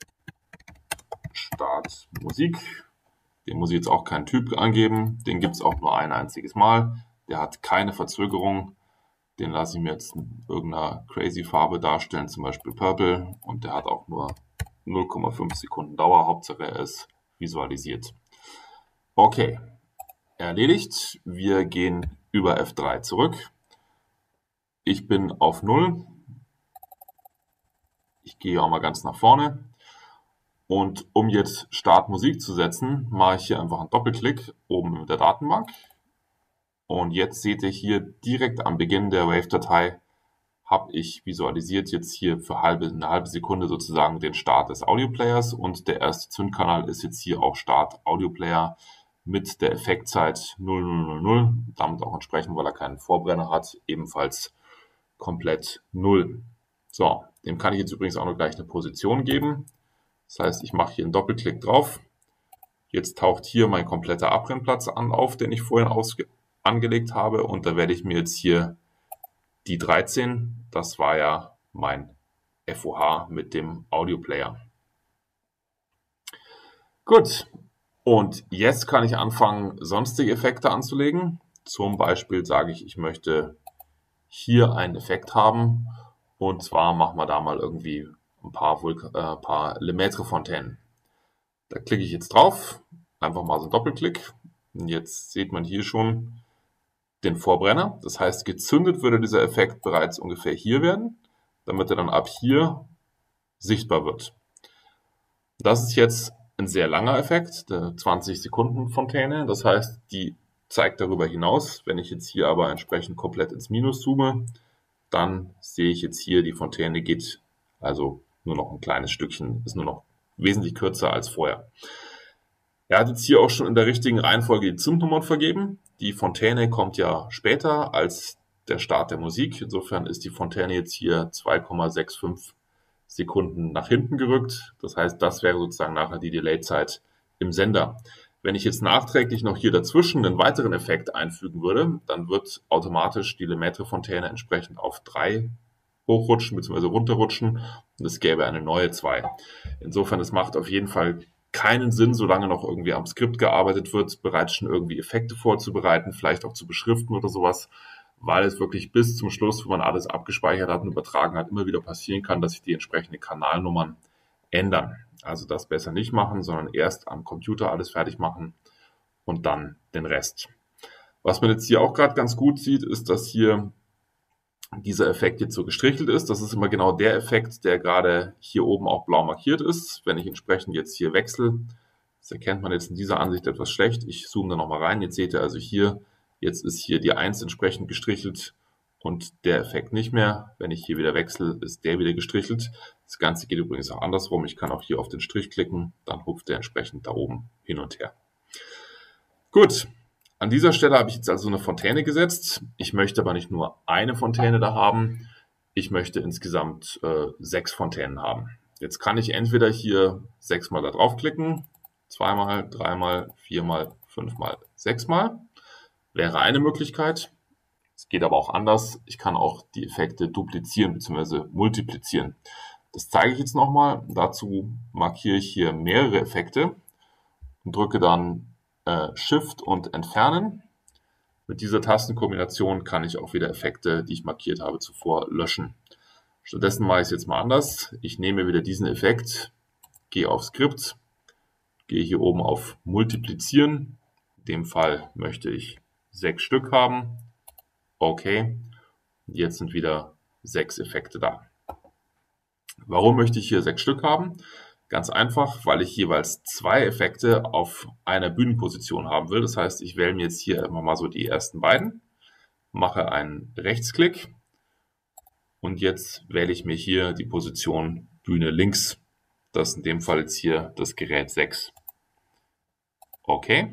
Speaker 1: Start Musik. Den muss ich jetzt auch keinen Typ angeben. Den gibt es auch nur ein einziges Mal. Der hat keine Verzögerung. Den lasse ich mir jetzt in irgendeiner crazy Farbe darstellen, zum Beispiel Purple. Und der hat auch nur null Komma fünf Sekunden Dauer. Hauptsache er ist visualisiert. Okay, erledigt. Wir gehen über F drei zurück. Ich bin auf null. Ich gehe auch mal ganz nach vorne. Und um jetzt Start Musik zu setzen, mache ich hier einfach einen Doppelklick oben in der Datenbank. Und jetzt seht ihr hier direkt am Beginn der Wave-Datei, habe ich visualisiert jetzt hier für halbe, eine halbe Sekunde sozusagen den Start des Audioplayers. Und der erste Zündkanal ist jetzt hier auch Start Audioplayer mit der Effektzeit null null null null, damit auch entsprechend, weil er keinen Vorbrenner hat, ebenfalls komplett null. So, dem kann ich jetzt übrigens auch noch gleich eine Position geben. Das heißt, ich mache hier einen Doppelklick drauf. Jetzt taucht hier mein kompletter Abbrennplatz an, auf, den ich vorhin angelegt habe. Und da werde ich mir jetzt hier die dreizehn, das war ja mein F O H mit dem Audioplayer. Gut. Und jetzt kann ich anfangen, sonstige Effekte anzulegen. Zum Beispiel sage ich, ich möchte hier einen Effekt haben. Und zwar machen wir da mal irgendwie ein paar, Vulka äh, paar Lemaitre-Fontänen. Da klicke ich jetzt drauf. Einfach mal so einen Doppelklick. Und jetzt sieht man hier schon den Vorbrenner. Das heißt, gezündet würde dieser Effekt bereits ungefähr hier werden, damit er dann ab hier sichtbar wird. Das ist jetzt ein sehr langer Effekt, der zwanzig Sekunden Fontäne. Das heißt, die zeigt darüber hinaus. Wenn ich jetzt hier aber entsprechend komplett ins Minus zoome, dann sehe ich jetzt hier, die Fontäne geht also nur noch ein kleines Stückchen, ist nur noch wesentlich kürzer als vorher. Er hat jetzt hier auch schon in der richtigen Reihenfolge die Zündnummern vergeben. Die Fontäne kommt ja später als der Start der Musik. Insofern ist die Fontäne jetzt hier zwei Komma fünfundsechzig Sekunden nach hinten gerückt. Das heißt, das wäre sozusagen nachher die Delay-Zeit im Sender. Wenn ich jetzt nachträglich noch hier dazwischen einen weiteren Effekt einfügen würde, dann wird automatisch die Lemaitre-Fontäne entsprechend auf drei hochrutschen bzw. runterrutschen und es gäbe eine neue zwei. Insofern, es macht auf jeden Fall keinen Sinn, solange noch irgendwie am Skript gearbeitet wird, bereits schon irgendwie Effekte vorzubereiten, vielleicht auch zu beschriften oder sowas, weil es wirklich bis zum Schluss, wo man alles abgespeichert hat und übertragen hat, immer wieder passieren kann, dass sich die entsprechenden Kanalnummern ändern. Also das besser nicht machen, sondern erst am Computer alles fertig machen und dann den Rest. Was man jetzt hier auch gerade ganz gut sieht, ist, dass hier dieser Effekt jetzt so gestrichelt ist. Das ist immer genau der Effekt, der gerade hier oben auch blau markiert ist. Wenn ich entsprechend jetzt hier wechsle, das erkennt man jetzt in dieser Ansicht etwas schlecht. Ich zoome da nochmal rein. Jetzt seht ihr also hier, jetzt ist hier die eins entsprechend gestrichelt und der Effekt nicht mehr. Wenn ich hier wieder wechsle, ist der wieder gestrichelt. Das Ganze geht übrigens auch andersrum. Ich kann auch hier auf den Strich klicken, dann hupft der entsprechend da oben hin und her. Gut, an dieser Stelle habe ich jetzt also eine Fontäne gesetzt. Ich möchte aber nicht nur eine Fontäne da haben. Ich möchte insgesamt äh, sechs Fontänen haben. Jetzt kann ich entweder hier sechsmal da draufklicken, zweimal, dreimal, viermal, fünfmal, sechsmal. Wäre eine Möglichkeit. Es geht aber auch anders. Ich kann auch die Effekte duplizieren bzw. multiplizieren. Das zeige ich jetzt nochmal. Dazu markiere ich hier mehrere Effekte und drücke dann äh, Shift und Entfernen. Mit dieser Tastenkombination kann ich auch wieder Effekte, die ich markiert habe, zuvor löschen. Stattdessen mache ich es jetzt mal anders. Ich nehme wieder diesen Effekt, gehe auf Skript, gehe hier oben auf Multiplizieren. In dem Fall möchte ich sechs Stück haben. Okay, jetzt sind wieder sechs Effekte da. Warum möchte ich hier sechs Stück haben? Ganz einfach, weil ich jeweils zwei Effekte auf einer Bühnenposition haben will. Das heißt, ich wähle mir jetzt hier immer mal so die ersten beiden, mache einen Rechtsklick und jetzt wähle ich mir hier die Position Bühne links. Das ist in dem Fall jetzt hier das Gerät sechs. Okay.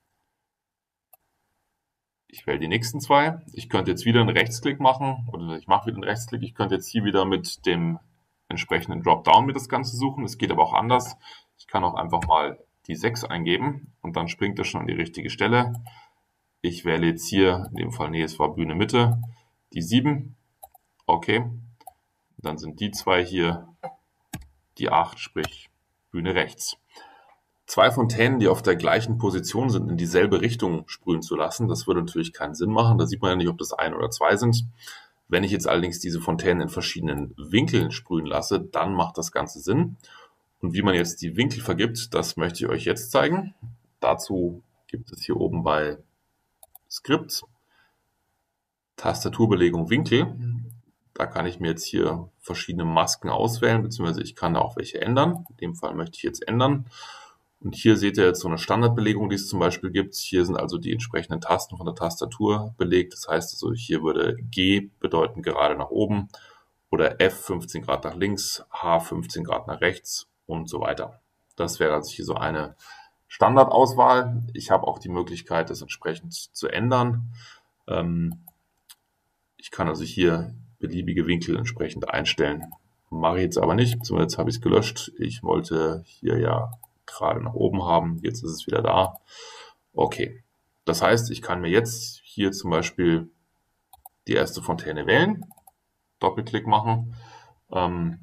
Speaker 1: Ich wähle die nächsten zwei. Ich könnte jetzt wieder einen Rechtsklick machen oder ich mache wieder einen Rechtsklick. Ich könnte jetzt hier wieder mit dem entsprechenden Dropdown mir das Ganze suchen. Es geht aber auch anders. Ich kann auch einfach mal die sechs eingeben und dann springt das schon an die richtige Stelle. Ich wähle jetzt hier, in dem Fall, nee, es war Bühne Mitte, die sieben. Okay. Dann sind die zwei hier die acht, sprich Bühne rechts. Zwei Fontänen, die auf der gleichen Position sind, in dieselbe Richtung sprühen zu lassen, das würde natürlich keinen Sinn machen. Da sieht man ja nicht, ob das ein oder zwei sind. Wenn ich jetzt allerdings diese Fontänen in verschiedenen Winkeln sprühen lasse, dann macht das Ganze Sinn. Und wie man jetzt die Winkel vergibt, das möchte ich euch jetzt zeigen. Dazu gibt es hier oben bei Skript Tastaturbelegung Winkel. Da kann ich mir jetzt hier verschiedene Masken auswählen, beziehungsweise ich kann da auch welche ändern. In dem Fall möchte ich jetzt ändern. Und hier seht ihr jetzt so eine Standardbelegung, die es zum Beispiel gibt. Hier sind also die entsprechenden Tasten von der Tastatur belegt. Das heißt also, hier würde G bedeuten gerade nach oben oder F fünfzehn Grad nach links, H fünfzehn Grad nach rechts und so weiter. Das wäre also hier so eine Standardauswahl. Ich habe auch die Möglichkeit, das entsprechend zu ändern. Ich kann also hier beliebige Winkel entsprechend einstellen. Mache ich jetzt aber nicht, so jetzt habe ich es gelöscht. Ich wollte hier ja gerade nach oben haben, jetzt ist es wieder da. Okay, das heißt, ich kann mir jetzt hier zum Beispiel die erste Fontäne wählen, Doppelklick machen und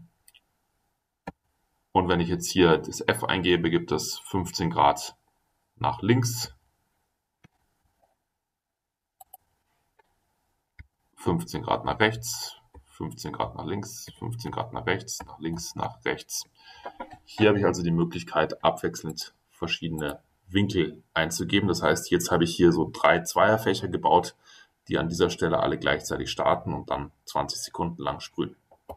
Speaker 1: wenn ich jetzt hier das F eingebe, gibt es fünfzehn Grad nach links, fünfzehn Grad nach rechts, fünfzehn Grad nach links, fünfzehn Grad nach rechts, nach links, nach rechts. Hier habe ich also die Möglichkeit, abwechselnd verschiedene Winkel einzugeben. Das heißt, jetzt habe ich hier so drei Zweierfächer gebaut, die an dieser Stelle alle gleichzeitig starten und dann zwanzig Sekunden lang sprühen.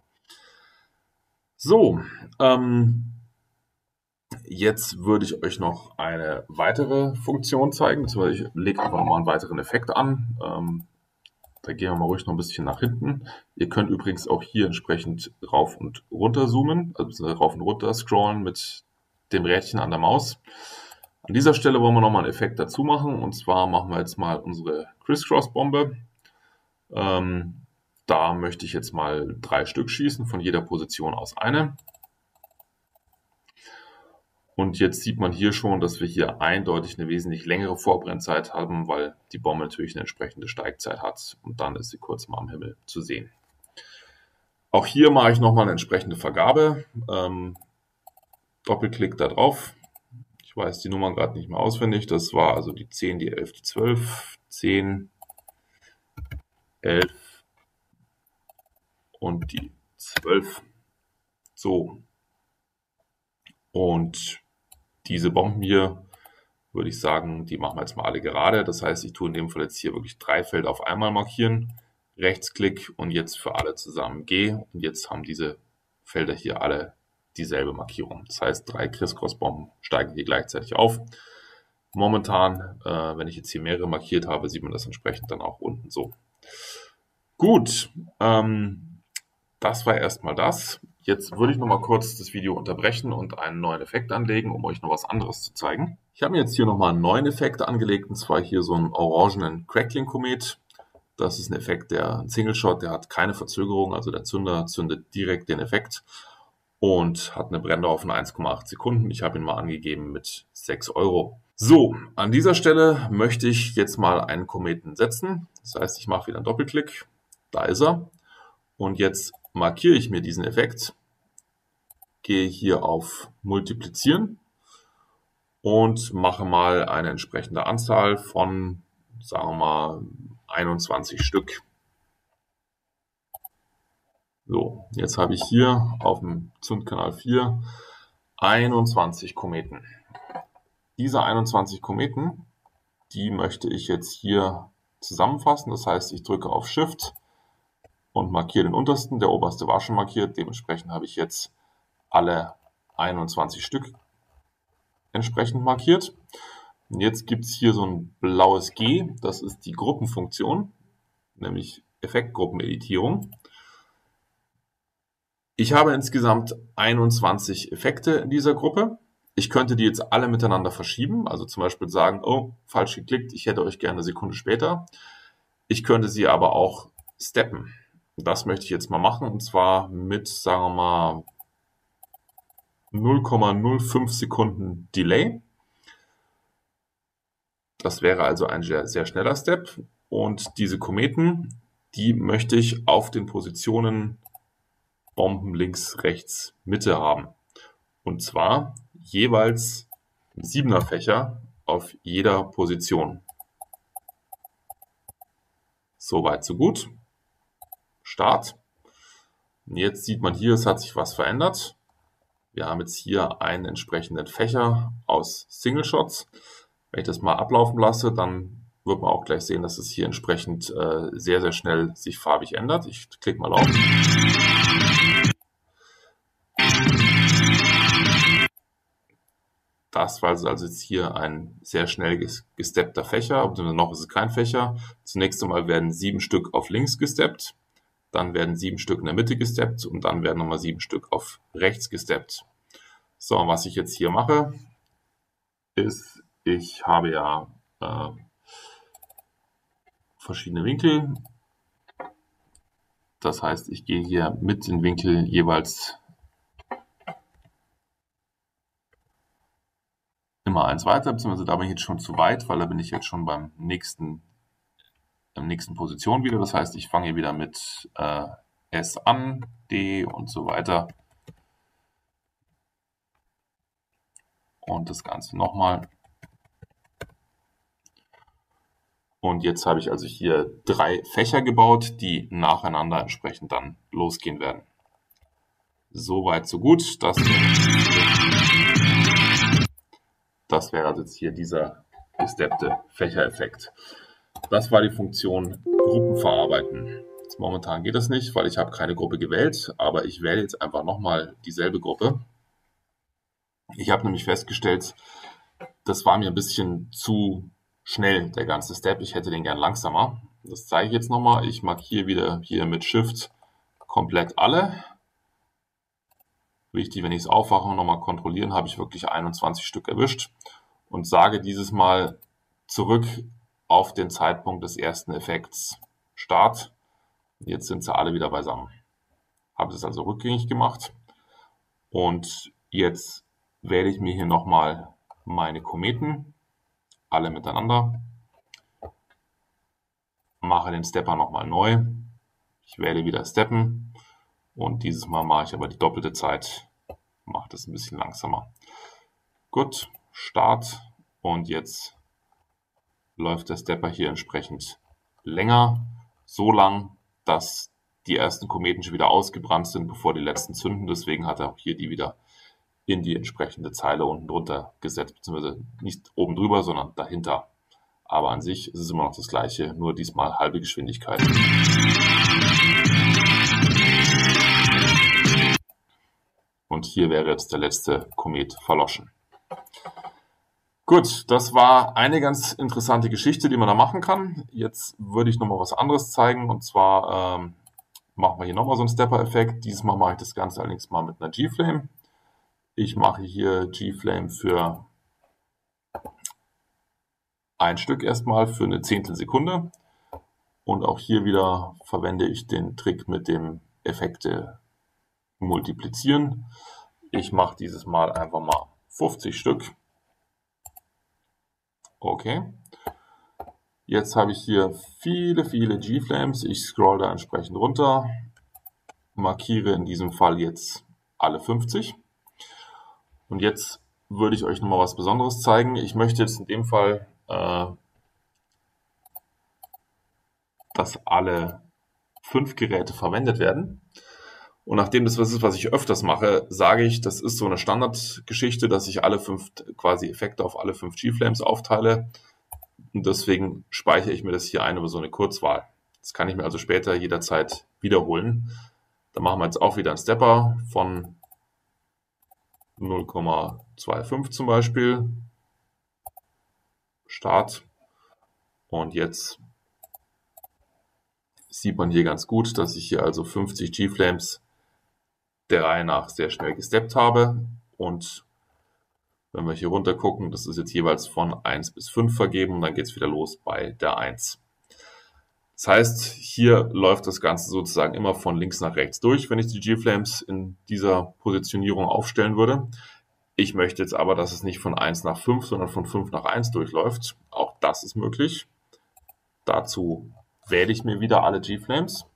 Speaker 1: So, ähm, jetzt würde ich euch noch eine weitere Funktion zeigen, beziehungsweise ich lege einfach nochmal einen weiteren Effekt an. Ähm, Da gehen wir mal ruhig noch ein bisschen nach hinten. Ihr könnt übrigens auch hier entsprechend rauf und runter zoomen, also rauf und runter scrollen mit dem Rädchen an der Maus. An dieser Stelle wollen wir nochmal einen Effekt dazu machen. Und zwar machen wir jetzt mal unsere Crisscross-Bombe. Ähm, da möchte ich jetzt mal drei Stück schießen, von jeder Position aus eine. Und jetzt sieht man hier schon, dass wir hier eindeutig eine wesentlich längere Vorbrennzeit haben, weil die Bombe natürlich eine entsprechende Steigzeit hat und dann ist sie kurz mal am Himmel zu sehen. Auch hier mache ich nochmal eine entsprechende Vergabe. Ähm, Doppelklick da drauf. Ich weiß die Nummer gerade nicht mehr auswendig. Das war also die zehn, die elf, die zwölf, zehn, elf und die zwölf. So. Und diese Bomben hier, würde ich sagen, die machen wir jetzt mal alle gerade. Das heißt, ich tue in dem Fall jetzt hier wirklich drei Felder auf einmal markieren. Rechtsklick und jetzt für alle zusammen G. Und jetzt haben diese Felder hier alle dieselbe Markierung. Das heißt, drei Criss-Cross-Bomben steigen hier gleichzeitig auf. Momentan, äh, wenn ich jetzt hier mehrere markiert habe, sieht man das entsprechend dann auch unten so. Gut, ähm, das war erstmal das. Jetzt würde ich noch mal kurz das Video unterbrechen und einen neuen Effekt anlegen, um euch noch was anderes zu zeigen. Ich habe mir jetzt hier nochmal einen neuen Effekt angelegt, und zwar hier so einen orangenen Crackling-Komet. Das ist ein Effekt, der ein Single-Shot, der hat keine Verzögerung, also der Zünder zündet direkt den Effekt und hat eine Brenndauer von eins Komma acht Sekunden. Ich habe ihn mal angegeben mit sechs Euro. So, an dieser Stelle möchte ich jetzt mal einen Kometen setzen. Das heißt, ich mache wieder einen Doppelklick. Da ist er. Und jetzt markiere ich mir diesen Effekt, gehe hier auf Multiplizieren und mache mal eine entsprechende Anzahl von, sagen wir mal, einundzwanzig Stück. So, jetzt habe ich hier auf dem Zündkanal vier einundzwanzig Kometen. Diese einundzwanzig Kometen, die möchte ich jetzt hier zusammenfassen. Das heißt, ich drücke auf Shift und markiere den untersten. Der oberste war schon markiert. Dementsprechend habe ich jetzt alle einundzwanzig Stück entsprechend markiert. Und jetzt gibt es hier so ein blaues G. Das ist die Gruppenfunktion, nämlich Effektgruppeneditierung. Ich habe insgesamt einundzwanzig Effekte in dieser Gruppe. Ich könnte die jetzt alle miteinander verschieben, also zum Beispiel sagen, oh, falsch geklickt, ich hätte euch gerne eine Sekunde später. Ich könnte sie aber auch steppen. Das möchte ich jetzt mal machen, und zwar mit, sagen wir mal, null Komma null fünf Sekunden Delay. Das wäre also ein sehr, sehr schneller Step. Und diese Kometen, die möchte ich auf den Positionen Bomben links, rechts, Mitte haben. Und zwar jeweils siebener Fächer auf jeder Position. Soweit, so gut. Start. Und jetzt sieht man hier, es hat sich was verändert. Wir haben jetzt hier einen entsprechenden Fächer aus Single Shots. Wenn ich das mal ablaufen lasse, dann wird man auch gleich sehen, dass es hier entsprechend äh, sehr, sehr schnell sich farbig ändert. Ich klicke mal auf. Das war also jetzt hier ein sehr schnell gesteppter Fächer, und noch ist es kein Fächer. Zunächst einmal werden sieben Stück auf links gesteppt, dann werden sieben Stück in der Mitte gesteppt und dann werden nochmal sieben Stück auf rechts gesteppt. So, und was ich jetzt hier mache, ist, ich habe ja äh, verschiedene Winkel. Das heißt, ich gehe hier mit den Winkeln jeweils immer eins weiter, beziehungsweise da bin ich jetzt schon zu weit, weil da bin ich jetzt schon beim nächsten, beim nächsten Position wieder. Das heißt, ich fange hier wieder mit äh, S an, D und so weiter. Und das Ganze nochmal. Und jetzt habe ich also hier drei Fächer gebaut, die nacheinander entsprechend dann losgehen werden. Soweit, so gut. Das Das wäre also jetzt hier dieser gesteppte Fächereffekt. Das war die Funktion Gruppen verarbeiten. Jetzt momentan geht das nicht, weil ich habe keine Gruppe gewählt, aber ich wähle jetzt einfach nochmal dieselbe Gruppe. Ich habe nämlich festgestellt, das war mir ein bisschen zu schnell, der ganze Step. Ich hätte den gern langsamer. Das zeige ich jetzt nochmal. Ich markiere wieder hier mit Shift komplett alle. Wichtig, wenn ich es aufmache und nochmal kontrollieren, habe ich wirklich einundzwanzig Stück erwischt und sage dieses Mal zurück auf den Zeitpunkt des ersten Effekts Start. Jetzt sind sie alle wieder beisammen. Habe es also rückgängig gemacht und jetzt wähle ich mir hier nochmal meine Kometen, alle miteinander, mache den Stepper nochmal neu, ich wähle wieder Steppen. Und dieses Mal mache ich aber die doppelte Zeit, mache das ein bisschen langsamer. Gut, Start, und jetzt läuft der Stepper hier entsprechend länger, so lang, dass die ersten Kometen schon wieder ausgebrannt sind, bevor die letzten zünden. Deswegen hat er auch hier die wieder in die entsprechende Zeile unten drunter gesetzt, beziehungsweise nicht oben drüber, sondern dahinter. Aber an sich ist es immer noch das gleiche, nur diesmal halbe Geschwindigkeit. Und hier wäre jetzt der letzte Komet verloschen. Gut, das war eine ganz interessante Geschichte, die man da machen kann. Jetzt würde ich nochmal was anderes zeigen. Und zwar ähm, machen wir hier nochmal so einen Stepper-Effekt. Dieses Mal mache ich das Ganze allerdings mal mit einer G-Flame. Ich mache hier G-Flame für ein Stück erstmal für eine Zehntelsekunde. Und auch hier wieder verwende ich den Trick mit dem Effekte multiplizieren. Ich mache dieses Mal einfach mal fünfzig Stück. Okay. Jetzt habe ich hier viele, viele G-Flames. Ich scroll da entsprechend runter. Markiere in diesem Fall jetzt alle fünfzig. Und jetzt würde ich euch nochmal was Besonderes zeigen. Ich möchte jetzt in dem Fall, äh, dass alle fünf Geräte verwendet werden. Und nachdem das was ist, was ich öfters mache, sage ich, das ist so eine Standardgeschichte, dass ich alle fünf quasi Effekte auf alle fünf G-Flames aufteile. Und deswegen speichere ich mir das hier ein über so eine Kurzwahl. Das kann ich mir also später jederzeit wiederholen. Da machen wir jetzt auch wieder einen Stepper von null Komma fünfundzwanzig zum Beispiel. Start. Und jetzt sieht man hier ganz gut, dass ich hier also fünfzig G-Flames der Reihe nach sehr schnell gesteppt habe. Und wenn wir hier runter gucken, das ist jetzt jeweils von eins bis fünf vergeben und dann geht es wieder los bei der eins. Das heißt, hier läuft das Ganze sozusagen immer von links nach rechts durch, wenn ich die G-Flames in dieser Positionierung aufstellen würde. Ich möchte jetzt aber, dass es nicht von eins nach fünf, sondern von fünf nach eins durchläuft. Auch das ist möglich. Dazu wähle ich mir wieder alle G-Flames.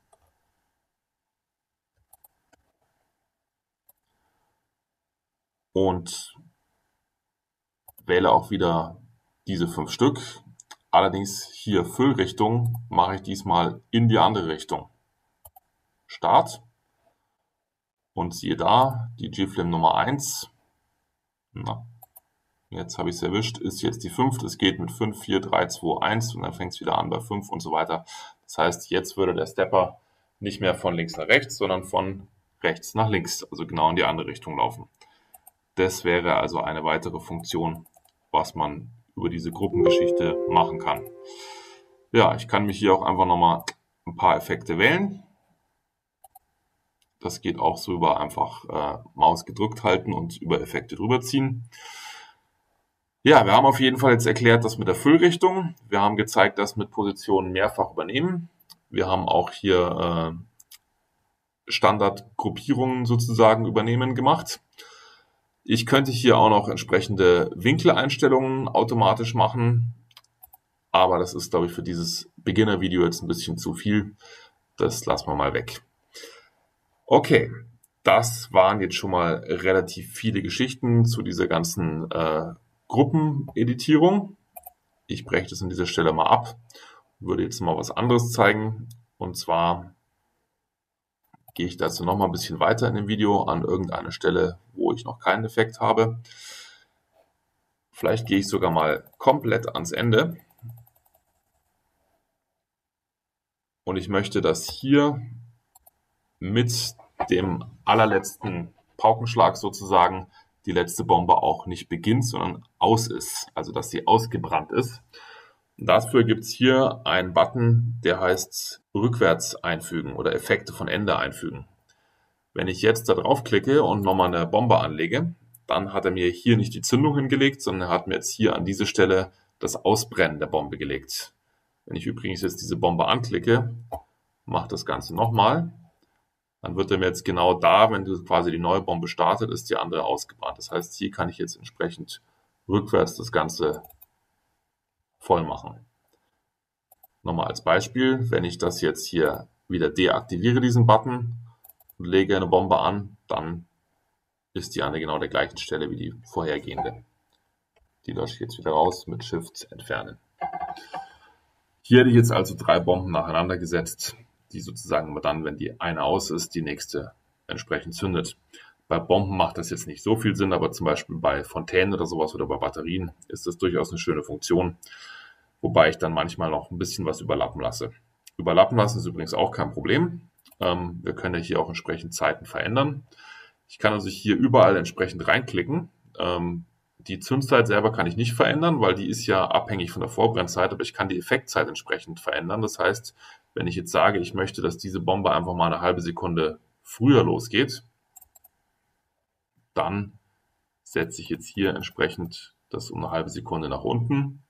Speaker 1: Und wähle auch wieder diese fünf Stück. Allerdings hier Füllrichtung mache ich diesmal in die andere Richtung. Start. Und siehe da, die G-Flame Nummer eins. Na, jetzt habe ich es erwischt, ist jetzt die fünf. Es geht mit fünf, vier, drei, zwei, eins und dann fängt es wieder an bei fünf und so weiter. Das heißt, jetzt würde der Stepper nicht mehr von links nach rechts, sondern von rechts nach links, also genau in die andere Richtung laufen. Das wäre also eine weitere Funktion, was man über diese Gruppengeschichte machen kann. Ja, ich kann mich hier auch einfach nochmal ein paar Effekte wählen. Das geht auch so über einfach äh, Maus gedrückt halten und über Effekte drüber ziehen. Ja, wir haben auf jeden Fall jetzt erklärt, das mit der Füllrichtung. Wir haben gezeigt, das mit Positionen mehrfach übernehmen. Wir haben auch hier äh, Standardgruppierungen sozusagen übernehmen gemacht. Ich könnte hier auch noch entsprechende Winkeleinstellungen automatisch machen, aber das ist, glaube ich, für dieses Beginner-Video jetzt ein bisschen zu viel. Das lassen wir mal weg. Okay, das waren jetzt schon mal relativ viele Geschichten zu dieser ganzen äh, Gruppeneditierung. Ich breche das an dieser Stelle mal ab, würde jetzt mal was anderes zeigen, und zwar gehe ich dazu noch mal ein bisschen weiter in dem Video an irgendeiner Stelle, wo ich noch keinen Effekt habe. Vielleicht gehe ich sogar mal komplett ans Ende. Und ich möchte, dass hier mit dem allerletzten Paukenschlag sozusagen die letzte Bombe auch nicht beginnt, sondern aus ist. Also dass sie ausgebrannt ist. Und dafür gibt es hier einen Button, der heißt Rückwärts einfügen oder Effekte von Ende einfügen. Wenn ich jetzt da drauf klicke und nochmal eine Bombe anlege, dann hat er mir hier nicht die Zündung hingelegt, sondern er hat mir jetzt hier an diese Stelle das Ausbrennen der Bombe gelegt. Wenn ich übrigens jetzt diese Bombe anklicke, mache das Ganze nochmal, dann wird er mir jetzt genau da, wenn du quasi die neue Bombe startet, ist die andere ausgebrannt. Das heißt, hier kann ich jetzt entsprechend rückwärts das Ganze voll machen. Nochmal als Beispiel, wenn ich das jetzt hier wieder deaktiviere, diesen Button, und lege eine Bombe an, dann ist die an genau der gleichen Stelle wie die vorhergehende. Die lösche ich jetzt wieder raus mit Shift entfernen. Hier hätte ich jetzt also drei Bomben nacheinander gesetzt, die sozusagen immer dann, wenn die eine aus ist, die nächste entsprechend zündet. Bei Bomben macht das jetzt nicht so viel Sinn, aber zum Beispiel bei Fontänen oder sowas oder bei Batterien ist das durchaus eine schöne Funktion. wobei ich dann manchmal noch ein bisschen was überlappen lasse. Überlappen lassen ist übrigens auch kein Problem. Ähm, wir können ja hier auch entsprechend Zeiten verändern. Ich kann also hier überall entsprechend reinklicken. Ähm, die Zündzeit selber kann ich nicht verändern, weil die ist ja abhängig von der Vorbrennzeit, aber ich kann die Effektzeit entsprechend verändern. Das heißt, wenn ich jetzt sage, ich möchte, dass diese Bombe einfach mal eine halbe Sekunde früher losgeht, dann setze ich jetzt hier entsprechend das um eine halbe Sekunde nach unten.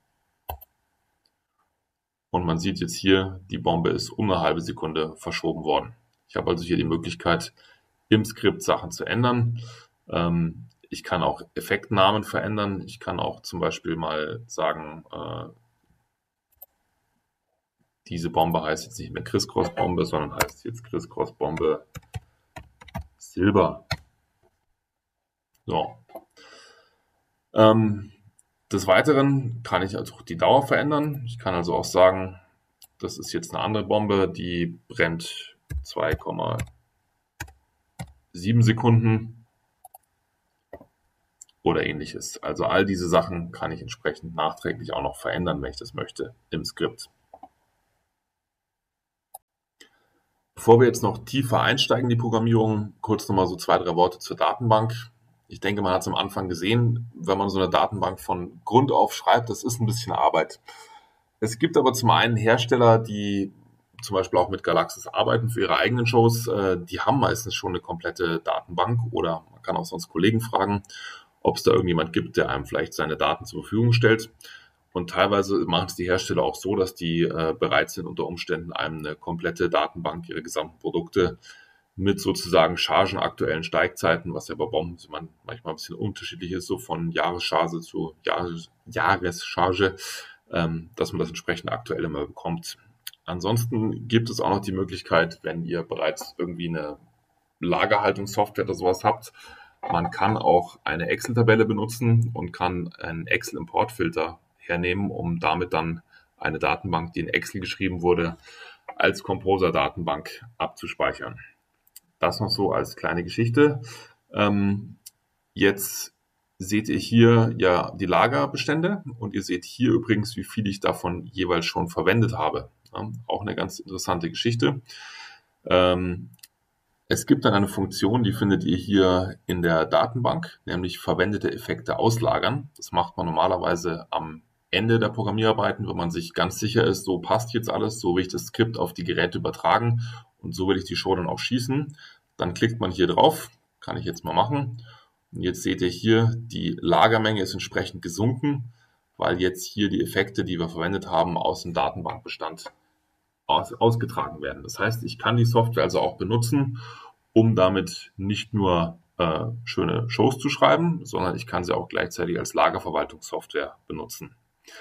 Speaker 1: Und man sieht jetzt hier, die Bombe ist um eine halbe Sekunde verschoben worden. Ich habe also hier die Möglichkeit, im Skript Sachen zu ändern. Ähm, ich kann auch Effektnamen verändern. Ich kann auch zum Beispiel mal sagen, äh, diese Bombe heißt jetzt nicht mehr Criss-Cross-Bombe, sondern heißt jetzt Criss-Cross-Bombe Silber. So. Ähm, des Weiteren kann ich also die Dauer verändern. Ich kann also auch sagen, das ist jetzt eine andere Bombe, die brennt zwei Komma sieben Sekunden oder ähnliches. Also all diese Sachen kann ich entsprechend nachträglich auch noch verändern, wenn ich das möchte, im Skript. Bevor wir jetzt noch tiefer einsteigen in die Programmierung, kurz nochmal so zwei, drei Worte zur Datenbank. Ich denke, man hat es am Anfang gesehen, wenn man so eine Datenbank von Grund auf schreibt, das ist ein bisschen Arbeit. Es gibt aber zum einen Hersteller, die zum Beispiel auch mit Galaxis arbeiten für ihre eigenen Shows. Die haben meistens schon eine komplette Datenbank oder man kann auch sonst Kollegen fragen, ob es da irgendjemand gibt, der einem vielleicht seine Daten zur Verfügung stellt. Und teilweise machen es die Hersteller auch so, dass die äh, bereit sind, unter Umständen einem eine komplette Datenbank ihrer gesamten Produkte mit sozusagen chargenaktuellen Steigzeiten, was ja bei Bomben manchmal ein bisschen unterschiedlich ist, so von Jahrescharge zu Jahres Jahrescharge, ähm, dass man das entsprechend aktuell immer bekommt. Ansonsten gibt es auch noch die Möglichkeit, wenn ihr bereits irgendwie eine Lagerhaltungssoftware oder sowas habt, man kann auch eine Excel-Tabelle benutzen und kann einen Excel-Importfilter hernehmen, um damit dann eine Datenbank, die in Excel geschrieben wurde, als Composer-Datenbank abzuspeichern. Das noch so als kleine Geschichte. Ähm, jetzt seht ihr hier ja die Lagerbestände und ihr seht hier übrigens, wie viel ich davon jeweils schon verwendet habe. Ja, auch eine ganz interessante Geschichte. Ähm, es gibt dann eine Funktion, die findet ihr hier in der Datenbank, nämlich verwendete Effekte auslagern. Das macht man normalerweise am Ende der Programmierarbeiten, wenn man sich ganz sicher ist, so passt jetzt alles, so will ich das Skript auf die Geräte übertragen und so will ich die Show dann auch schießen. Dann klickt man hier drauf, kann ich jetzt mal machen. Und jetzt seht ihr hier, die Lagermenge ist entsprechend gesunken, weil jetzt hier die Effekte, die wir verwendet haben, aus dem Datenbankbestand aus, ausgetragen werden. Das heißt, ich kann die Software also auch benutzen, um damit nicht nur äh, schöne Shows zu schreiben, sondern ich kann sie auch gleichzeitig als Lagerverwaltungssoftware benutzen.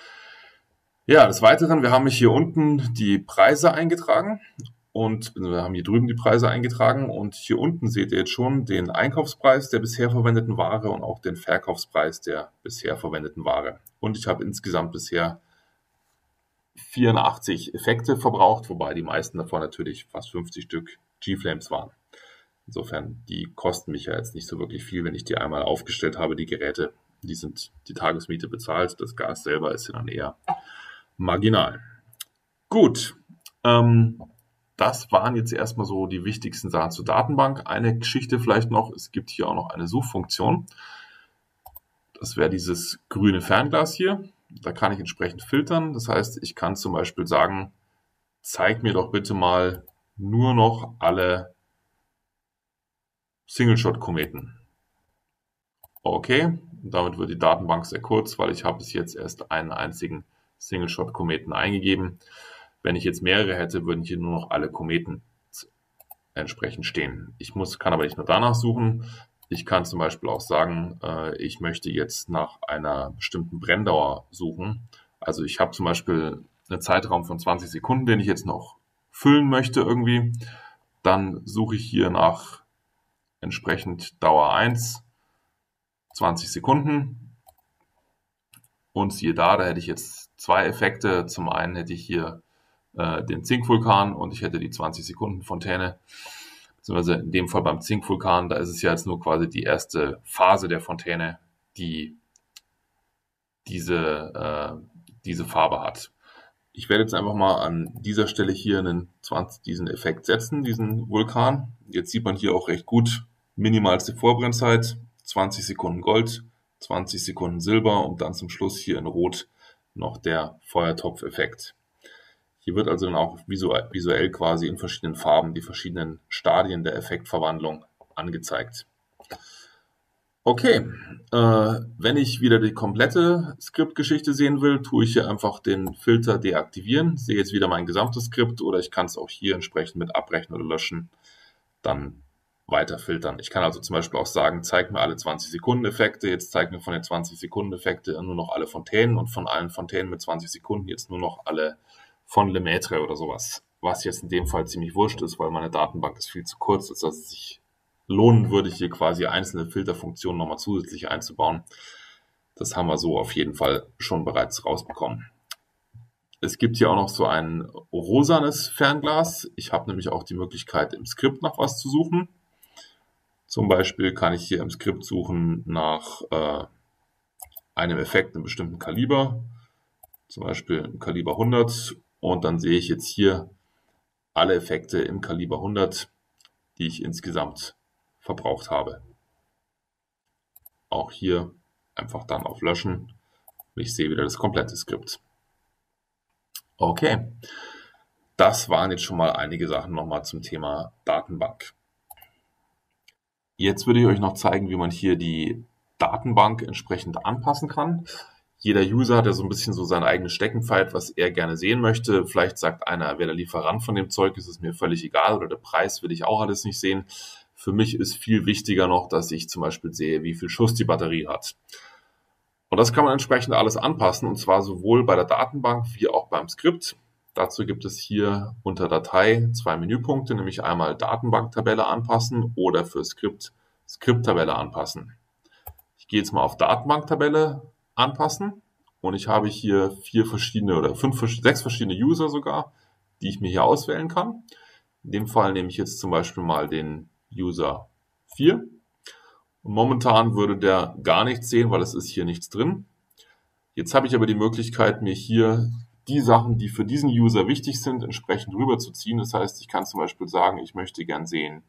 Speaker 1: Ja, des Weiteren, wir haben hier unten die Preise eingetragen und wir haben hier drüben die Preise eingetragen und hier unten seht ihr jetzt schon den Einkaufspreis der bisher verwendeten Ware und auch den Verkaufspreis der bisher verwendeten Ware. Und ich habe insgesamt bisher vierundachtzig Effekte verbraucht, wobei die meisten davon natürlich fast fünfzig Stück G-Flames waren. Insofern, die kosten mich ja jetzt nicht so wirklich viel, wenn ich die einmal aufgestellt habe, die Geräte. Die sind die Tagesmiete bezahlt, das Gas selber ist ja dann eher marginal. Gut, ähm, das waren jetzt erstmal so die wichtigsten Sachen zur Datenbank. Eine Geschichte vielleicht noch, es gibt hier auch noch eine Suchfunktion. Das wäre dieses grüne Fernglas hier. Da kann ich entsprechend filtern. Das heißt, ich kann zum Beispiel sagen, zeig mir doch bitte mal nur noch alle Single-Shot-Kometen. Okay, damit wird die Datenbank sehr kurz, weil ich habe bis jetzt erst einen einzigen Single-Shot-Kometen eingegeben. Wenn ich jetzt mehrere hätte, würden hier nur noch alle Kometen entsprechend stehen. Ich muss, kann aber nicht nur danach suchen. Ich kann zum Beispiel auch sagen, äh, ich möchte jetzt nach einer bestimmten Brenndauer suchen. Also ich habe zum Beispiel einen Zeitraum von zwanzig Sekunden, den ich jetzt noch füllen möchte irgendwie. Dann suche ich hier nach entsprechend Dauer eins, zwanzig Sekunden. Und siehe da, da hätte ich jetzt zwei Effekte. Zum einen hätte ich hier äh, den Zinkvulkan und ich hätte die zwanzig Sekunden Fontäne. Beziehungsweise in dem Fall beim Zinkvulkan, da ist es ja jetzt nur quasi die erste Phase der Fontäne, die diese, äh, diese Farbe hat. Ich werde jetzt einfach mal an dieser Stelle hier einen zwanzig, diesen Effekt setzen, diesen Vulkan. Jetzt sieht man hier auch recht gut, minimalste Vorbrennzeit, zwanzig Sekunden Gold, zwanzig Sekunden Silber und dann zum Schluss hier in Rot noch der Feuertopfeffekt. Hier wird also dann auch visuell quasi in verschiedenen Farben die verschiedenen Stadien der Effektverwandlung angezeigt. Okay, äh, wenn ich wieder die komplette Skriptgeschichte sehen will, tue ich hier einfach den Filter deaktivieren, sehe jetzt wieder mein gesamtes Skript oder ich kann es auch hier entsprechend mit abbrechen oder löschen, dann weiter filtern. Ich kann also zum Beispiel auch sagen, zeig mir alle zwanzig Sekunden Effekte, jetzt zeig mir von den zwanzig Sekunden Effekte nur noch alle Fontänen und von allen Fontänen mit zwanzig Sekunden jetzt nur noch alle von Lemaitre oder sowas. Was jetzt in dem Fall ziemlich wurscht ist, weil meine Datenbank ist viel zu kurz, als dass es sich lohnen würde, hier quasi einzelne Filterfunktionen nochmal zusätzlich einzubauen. Das haben wir so auf jeden Fall schon bereits rausbekommen. Es gibt hier auch noch so ein rosanes Fernglas. Ich habe nämlich auch die Möglichkeit, im Skript nach was zu suchen. Zum Beispiel kann ich hier im Skript suchen nach äh, einem Effekt im bestimmten Kaliber, zum Beispiel im Kaliber hundert. Und dann sehe ich jetzt hier alle Effekte im Kaliber hundert, die ich insgesamt verbraucht habe. Auch hier einfach dann auf Löschen und ich sehe wieder das komplette Skript. Okay, das waren jetzt schon mal einige Sachen nochmal zum Thema Datenbank. Jetzt würde ich euch noch zeigen, wie man hier die Datenbank entsprechend anpassen kann. Jeder User hat ja so ein bisschen so sein eigenes Steckenpferd, was er gerne sehen möchte. Vielleicht sagt einer, wer der Lieferant von dem Zeug ist, ist mir völlig egal oder der Preis will ich auch alles nicht sehen. Für mich ist viel wichtiger noch, dass ich zum Beispiel sehe, wie viel Schuss die Batterie hat. Und das kann man entsprechend alles anpassen, und zwar sowohl bei der Datenbank wie auch beim Skript. Dazu gibt es hier unter Datei zwei Menüpunkte, nämlich einmal Datenbanktabelle anpassen oder für Skript Skripttabelle anpassen. Ich gehe jetzt mal auf Datenbanktabelle anpassen und ich habe hier vier verschiedene oder fünf, sechs verschiedene User sogar, die ich mir hier auswählen kann. In dem Fall nehme ich jetzt zum Beispiel mal den User vier. Und momentan würde der gar nichts sehen, weil es ist hier nichts drin. Jetzt habe ich aber die Möglichkeit, mir hier die Sachen, die für diesen User wichtig sind, entsprechend rüberzuziehen. Das heißt, ich kann zum Beispiel sagen, ich möchte gern sehen,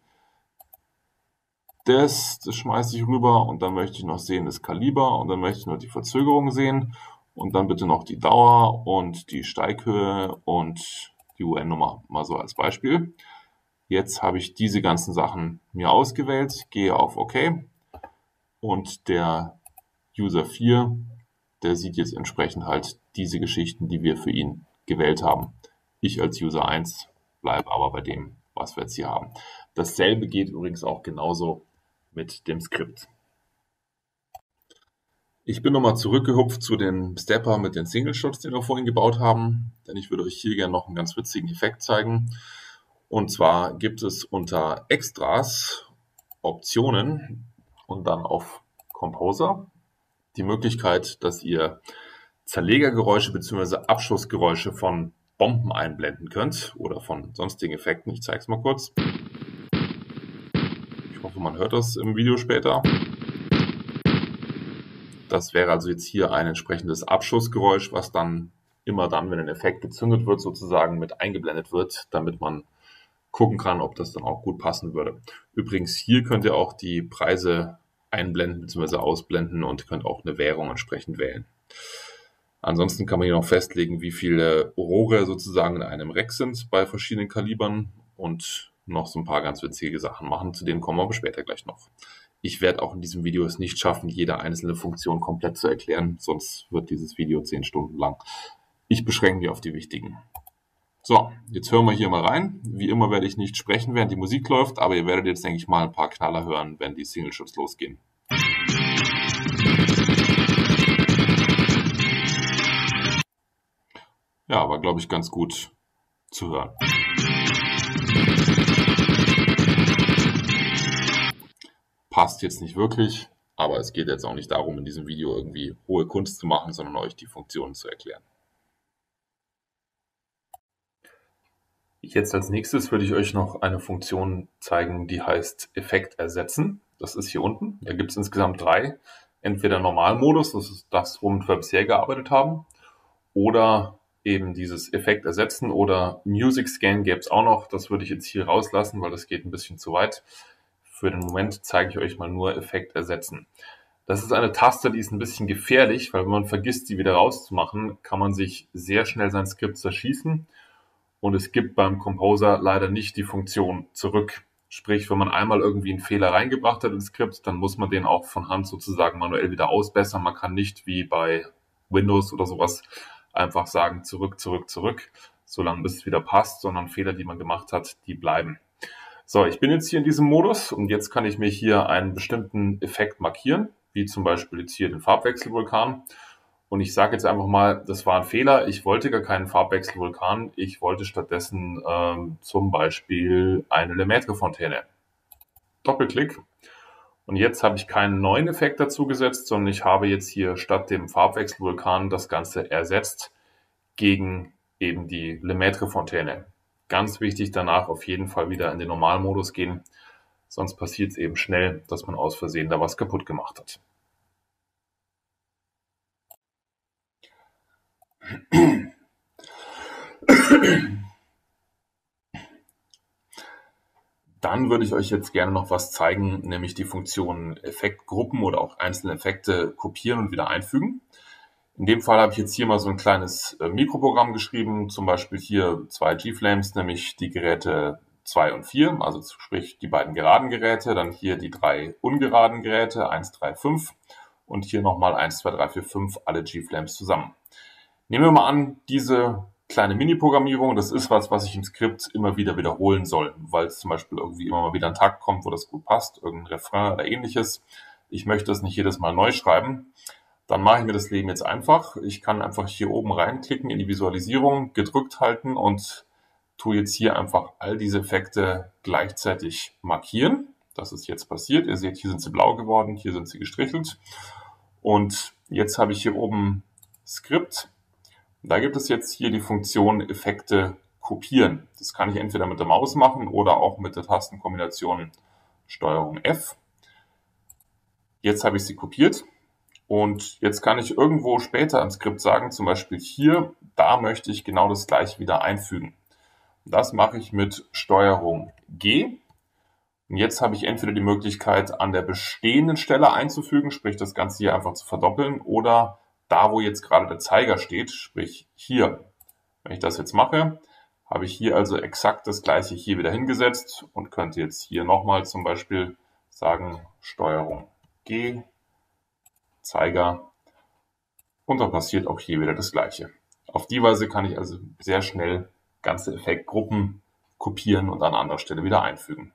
Speaker 1: das, das schmeiße ich rüber und dann möchte ich noch sehen das Kaliber und dann möchte ich noch die Verzögerung sehen und dann bitte noch die Dauer und die Steighöhe und die U N-Nummer, mal so als Beispiel. Jetzt habe ich diese ganzen Sachen mir ausgewählt, gehe auf OK und der User vier, der sieht jetzt entsprechend halt diese Geschichten, die wir für ihn gewählt haben. Ich als User eins bleibe aber bei dem, was wir jetzt hier haben. Dasselbe geht übrigens auch genauso mit dem Skript. Ich bin nochmal zurückgehupft zu dem Stepper mit den Single-Shots, den wir vorhin gebaut haben, denn ich würde euch hier gerne noch einen ganz witzigen Effekt zeigen. Und zwar gibt es unter Extras Optionen und dann auf Composer die Möglichkeit, dass ihr Zerlegergeräusche bzw. Abschussgeräusche von Bomben einblenden könnt oder von sonstigen Effekten. Ich zeige es mal kurz. Ich hoffe, man hört das im Video später. Das wäre also jetzt hier ein entsprechendes Abschussgeräusch, was dann immer dann, wenn ein Effekt gezündet wird, sozusagen mit eingeblendet wird, damit man gucken kann, ob das dann auch gut passen würde. Übrigens, hier könnt ihr auch die Preise einblenden bzw. ausblenden und könnt auch eine Währung entsprechend wählen. Ansonsten kann man hier noch festlegen, wie viele Rohre sozusagen in einem Rack sind bei verschiedenen Kalibern und noch so ein paar ganz witzige Sachen machen. Zu denen kommen wir aber später gleich noch. Ich werde auch in diesem Video es nicht schaffen, jede einzelne Funktion komplett zu erklären, sonst wird dieses Video zehn Stunden lang. Ich beschränke mich auf die wichtigen. So, jetzt hören wir hier mal rein. Wie immer werde ich nicht sprechen, während die Musik läuft, aber ihr werdet jetzt, denke ich mal, ein paar Knaller hören, wenn die Single-Shots losgehen. Ja, war, glaube ich, ganz gut zu hören. Passt jetzt nicht wirklich, aber es geht jetzt auch nicht darum, in diesem Video irgendwie hohe Kunst zu machen, sondern euch die Funktionen zu erklären. Jetzt als nächstes würde ich euch noch eine Funktion zeigen, die heißt Effekt ersetzen. Das ist hier unten. Da gibt es insgesamt drei. Entweder Normalmodus, das ist das, womit wir bisher gearbeitet haben, oder eben dieses Effekt ersetzen oder Music Scan gäbe es auch noch. Das würde ich jetzt hier rauslassen, weil das geht ein bisschen zu weit. Für den Moment zeige ich euch mal nur Effekt ersetzen. Das ist eine Taste, die ist ein bisschen gefährlich, weil wenn man vergisst, die wieder rauszumachen, kann man sich sehr schnell sein Skript zerschießen. Und es gibt beim Composer leider nicht die Funktion zurück. Sprich, wenn man einmal irgendwie einen Fehler reingebracht hat ins Skript, dann muss man den auch von Hand sozusagen manuell wieder ausbessern. Man kann nicht wie bei Windows oder sowas einfach sagen, zurück, zurück, zurück, solange bis es wieder passt, sondern Fehler, die man gemacht hat, die bleiben. So, ich bin jetzt hier in diesem Modus und jetzt kann ich mir hier einen bestimmten Effekt markieren, wie zum Beispiel jetzt hier den Farbwechselvulkan. Und ich sage jetzt einfach mal, das war ein Fehler. Ich wollte gar keinen Farbwechselvulkan. Ich wollte stattdessen ähm, zum Beispiel eine Lemaitre-Fontäne. Doppelklick. Und jetzt habe ich keinen neuen Effekt dazu gesetzt, sondern ich habe jetzt hier statt dem Farbwechselvulkan das Ganze ersetzt gegen eben die Lemaitre-Fontäne. Ganz wichtig, danach auf jeden Fall wieder in den Normalmodus gehen. Sonst passiert es eben schnell, dass man aus Versehen da was kaputt gemacht hat. Dann würde ich euch jetzt gerne noch was zeigen, nämlich die Funktion Effektgruppen oder auch einzelne Effekte kopieren und wieder einfügen. In dem Fall habe ich jetzt hier mal so ein kleines äh, Mikroprogramm geschrieben, zum Beispiel hier zwei G-Flames, nämlich die Geräte zwei und vier, also sprich die beiden geraden Geräte, dann hier die drei ungeraden Geräte, eins, drei, fünf und hier nochmal eins, zwei, drei, vier, fünf, alle G-Flames zusammen. Nehmen wir mal an, diese kleine Mini-Programmierung, das ist was, was ich im Skript immer wieder wiederholen soll, weil es zum Beispiel irgendwie immer mal wieder ein Takt kommt, wo das gut passt, irgendein Refrain oder ähnliches. Ich möchte es nicht jedes Mal neu schreiben. Dann mache ich mir das Leben jetzt einfach. Ich kann einfach hier oben reinklicken in die Visualisierung, gedrückt halten und tue jetzt hier einfach all diese Effekte gleichzeitig markieren. Das ist jetzt passiert. Ihr seht, hier sind sie blau geworden, hier sind sie gestrichelt. Und jetzt habe ich hier oben Skript. Da gibt es jetzt hier die Funktion Effekte kopieren. Das kann ich entweder mit der Maus machen oder auch mit der Tastenkombination Steuerung F. Jetzt habe ich sie kopiert und jetzt kann ich irgendwo später im Skript sagen, zum Beispiel hier, da möchte ich genau das gleiche wieder einfügen. Das mache ich mit Steuerung G. Und jetzt habe ich entweder die Möglichkeit, an der bestehenden Stelle einzufügen, sprich das Ganze hier einfach zu verdoppeln, oder da, wo jetzt gerade der Zeiger steht, sprich hier. Wenn ich das jetzt mache, habe ich hier also exakt das gleiche hier wieder hingesetzt und könnte jetzt hier nochmal zum Beispiel sagen Steuerung G, Zeiger, und dann passiert auch hier wieder das gleiche. Auf die Weise kann ich also sehr schnell ganze Effektgruppen kopieren und an anderer Stelle wieder einfügen.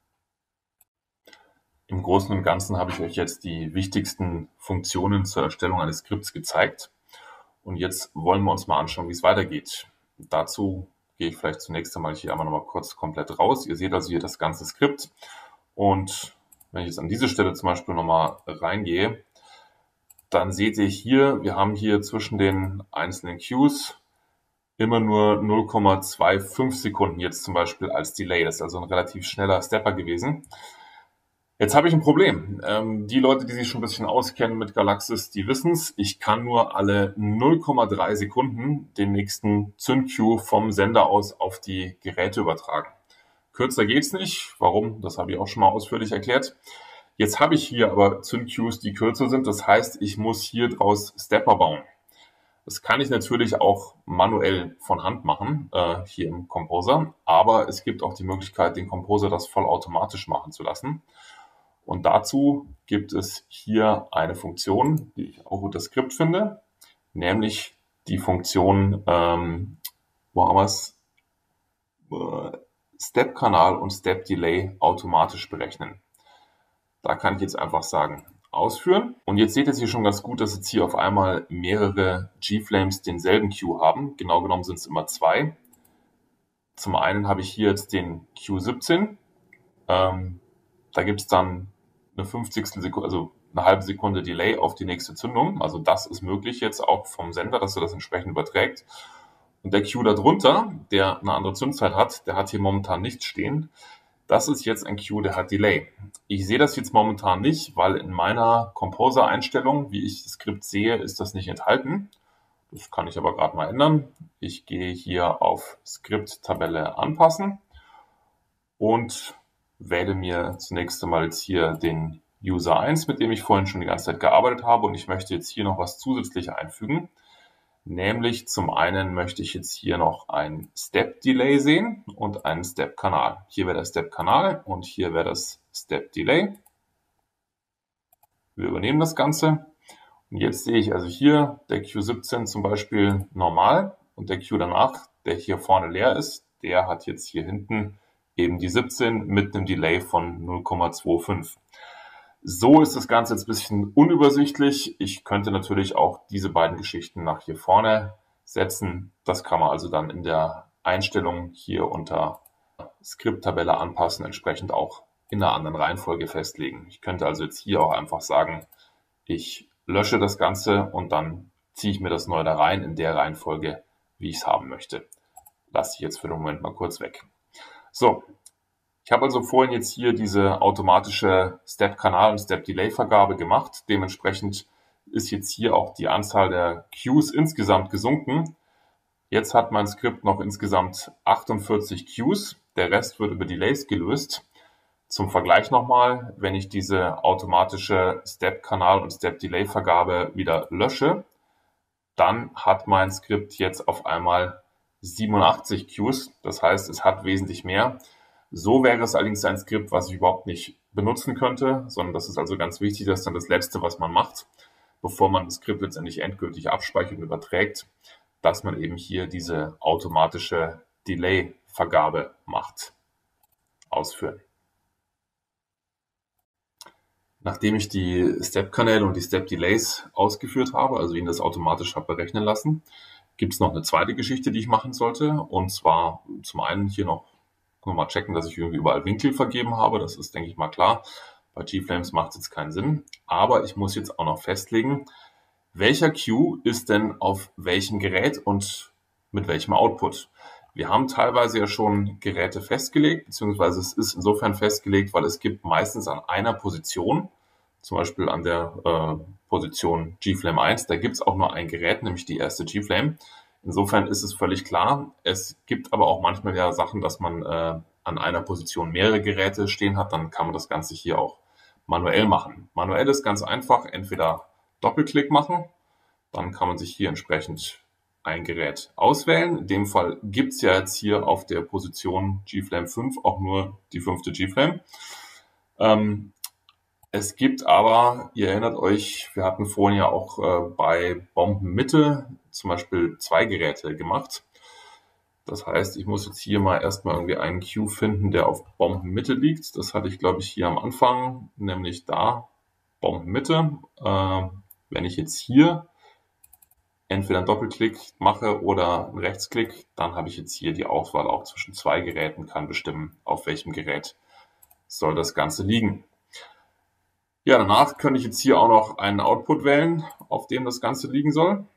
Speaker 1: Im Großen und Ganzen habe ich euch jetzt die wichtigsten Funktionen zur Erstellung eines Skripts gezeigt. Und jetzt wollen wir uns mal anschauen, wie es weitergeht. Dazu gehe ich vielleicht zunächst einmal hier einmal noch mal kurz komplett raus. Ihr seht also hier das ganze Skript. Und wenn ich jetzt an diese Stelle zum Beispiel nochmal reingehe, dann seht ihr hier, wir haben hier zwischen den einzelnen Cues immer nur null Komma fünfundzwanzig Sekunden jetzt zum Beispiel als Delay. Das ist also ein relativ schneller Stepper gewesen. Jetzt habe ich ein Problem. Ähm, die Leute, die sich schon ein bisschen auskennen mit Galaxis, die wissen es. Ich kann nur alle null Komma drei Sekunden den nächsten Zünd-Cue vom Sender aus auf die Geräte übertragen. Kürzer geht's nicht. Warum? Das habe ich auch schon mal ausführlich erklärt. Jetzt habe ich hier aber Zünd-Cues, die kürzer sind. Das heißt, ich muss hier draus Stepper bauen. Das kann ich natürlich auch manuell von Hand machen, äh, hier im Composer. Aber es gibt auch die Möglichkeit, den Composer das vollautomatisch machen zu lassen. Und dazu gibt es hier eine Funktion, die ich auch unter Skript finde, nämlich die Funktion, ähm, wo haben wir es, äh, Step-Kanal und Step-Delay automatisch berechnen. Da kann ich jetzt einfach sagen, ausführen. Und jetzt seht ihr hier schon ganz gut, dass jetzt hier auf einmal mehrere G-Flames denselben Cue haben. Genau genommen sind es immer zwei. Zum einen habe ich hier jetzt den Cue siebzehn. Ähm, da gibt es dann eine fünfzigstel Sekunde, also eine halbe Sekunde Delay auf die nächste Zündung. Also das ist möglich jetzt auch vom Sender, dass er das entsprechend überträgt. Und der Cue darunter, der eine andere Zündzeit hat, der hat hier momentan nichts stehen. Das ist jetzt ein Cue, der hat Delay. Ich sehe das jetzt momentan nicht, weil in meiner Composer-Einstellung, wie ich das Skript sehe, ist das nicht enthalten. Das kann ich aber gerade mal ändern. Ich gehe hier auf Skript-Tabelle anpassen und wähle mir zunächst einmal jetzt hier den User eins, mit dem ich vorhin schon die ganze Zeit gearbeitet habe, und ich möchte jetzt hier noch was zusätzlich einfügen. Nämlich zum einen möchte ich jetzt hier noch ein Step-Delay sehen und einen Step-Kanal. Hier wäre der Step-Kanal und hier wäre das Step-Delay. Wir übernehmen das Ganze. Und jetzt sehe ich also hier der Q siebzehn zum Beispiel normal und der Q danach, der hier vorne leer ist, der hat jetzt hier hinten eben die siebzehn mit einem Delay von null Komma fünfundzwanzig. So ist das Ganze jetzt ein bisschen unübersichtlich. Ich könnte natürlich auch diese beiden Geschichten nach hier vorne setzen. Das kann man also dann in der Einstellung hier unter Skripttabelle anpassen, entsprechend auch in einer anderen Reihenfolge festlegen. Ich könnte also jetzt hier auch einfach sagen, ich lösche das Ganze und dann ziehe ich mir das neu da rein in der Reihenfolge, wie ich es haben möchte. Lasse ich jetzt für den Moment mal kurz weg. So. Ich habe also vorhin jetzt hier diese automatische Step-Kanal- und Step-Delay-Vergabe gemacht. Dementsprechend ist jetzt hier auch die Anzahl der Queues insgesamt gesunken. Jetzt hat mein Skript noch insgesamt achtundvierzig Queues. Der Rest wird über Delays gelöst. Zum Vergleich nochmal, wenn ich diese automatische Step-Kanal- und Step-Delay-Vergabe wieder lösche, dann hat mein Skript jetzt auf einmal siebenundachtzig Queues. Das heißt, es hat wesentlich mehr. So wäre es allerdings ein Skript, was ich überhaupt nicht benutzen könnte, sondern das ist also ganz wichtig, das ist dann das Letzte, was man macht, bevor man das Skript letztendlich endgültig abspeichert und überträgt, dass man eben hier diese automatische Delay-Vergabe macht. Ausführen. Nachdem ich die Step-Kanäle und die Step-Delays ausgeführt habe, also Ihnen das automatisch habe berechnen lassen, gibt es noch eine zweite Geschichte, die ich machen sollte, und zwar zum einen hier noch mal checken, dass ich irgendwie überall Winkel vergeben habe. Das ist, denke ich mal, klar. Bei G-Flames macht es jetzt keinen Sinn. Aber ich muss jetzt auch noch festlegen, welcher Queue ist denn auf welchem Gerät und mit welchem Output. Wir haben teilweise ja schon Geräte festgelegt, beziehungsweise es ist insofern festgelegt, weil es gibt meistens an einer Position, zum Beispiel an der äh, Position G-Flame eins, da gibt es auch nur ein Gerät, nämlich die erste G-Flame. Insofern ist es völlig klar. Es gibt aber auch manchmal ja Sachen, dass man äh, an einer Position mehrere Geräte stehen hat. Dann kann man das Ganze hier auch manuell machen. Manuell ist ganz einfach. Entweder Doppelklick machen. Dann kann man sich hier entsprechend ein Gerät auswählen. In dem Fall gibt es ja jetzt hier auf der Position G-Flame fünf auch nur die fünfte G-Flame. Ähm, Es gibt aber, ihr erinnert euch, wir hatten vorhin ja auch äh, bei Bombenmitte zum Beispiel zwei Geräte gemacht. Das heißt, ich muss jetzt hier mal erstmal irgendwie einen Queue finden, der auf Bombenmitte liegt. Das hatte ich, glaube ich, hier am Anfang, nämlich da, Bombenmitte. Äh, wenn ich jetzt hier entweder einen Doppelklick mache oder einen Rechtsklick, dann habe ich jetzt hier die Auswahl auch zwischen zwei Geräten, kann bestimmen, auf welchem Gerät soll das Ganze liegen. Ja, danach könnte ich jetzt hier auch noch einen Output wählen, auf dem das Ganze liegen soll.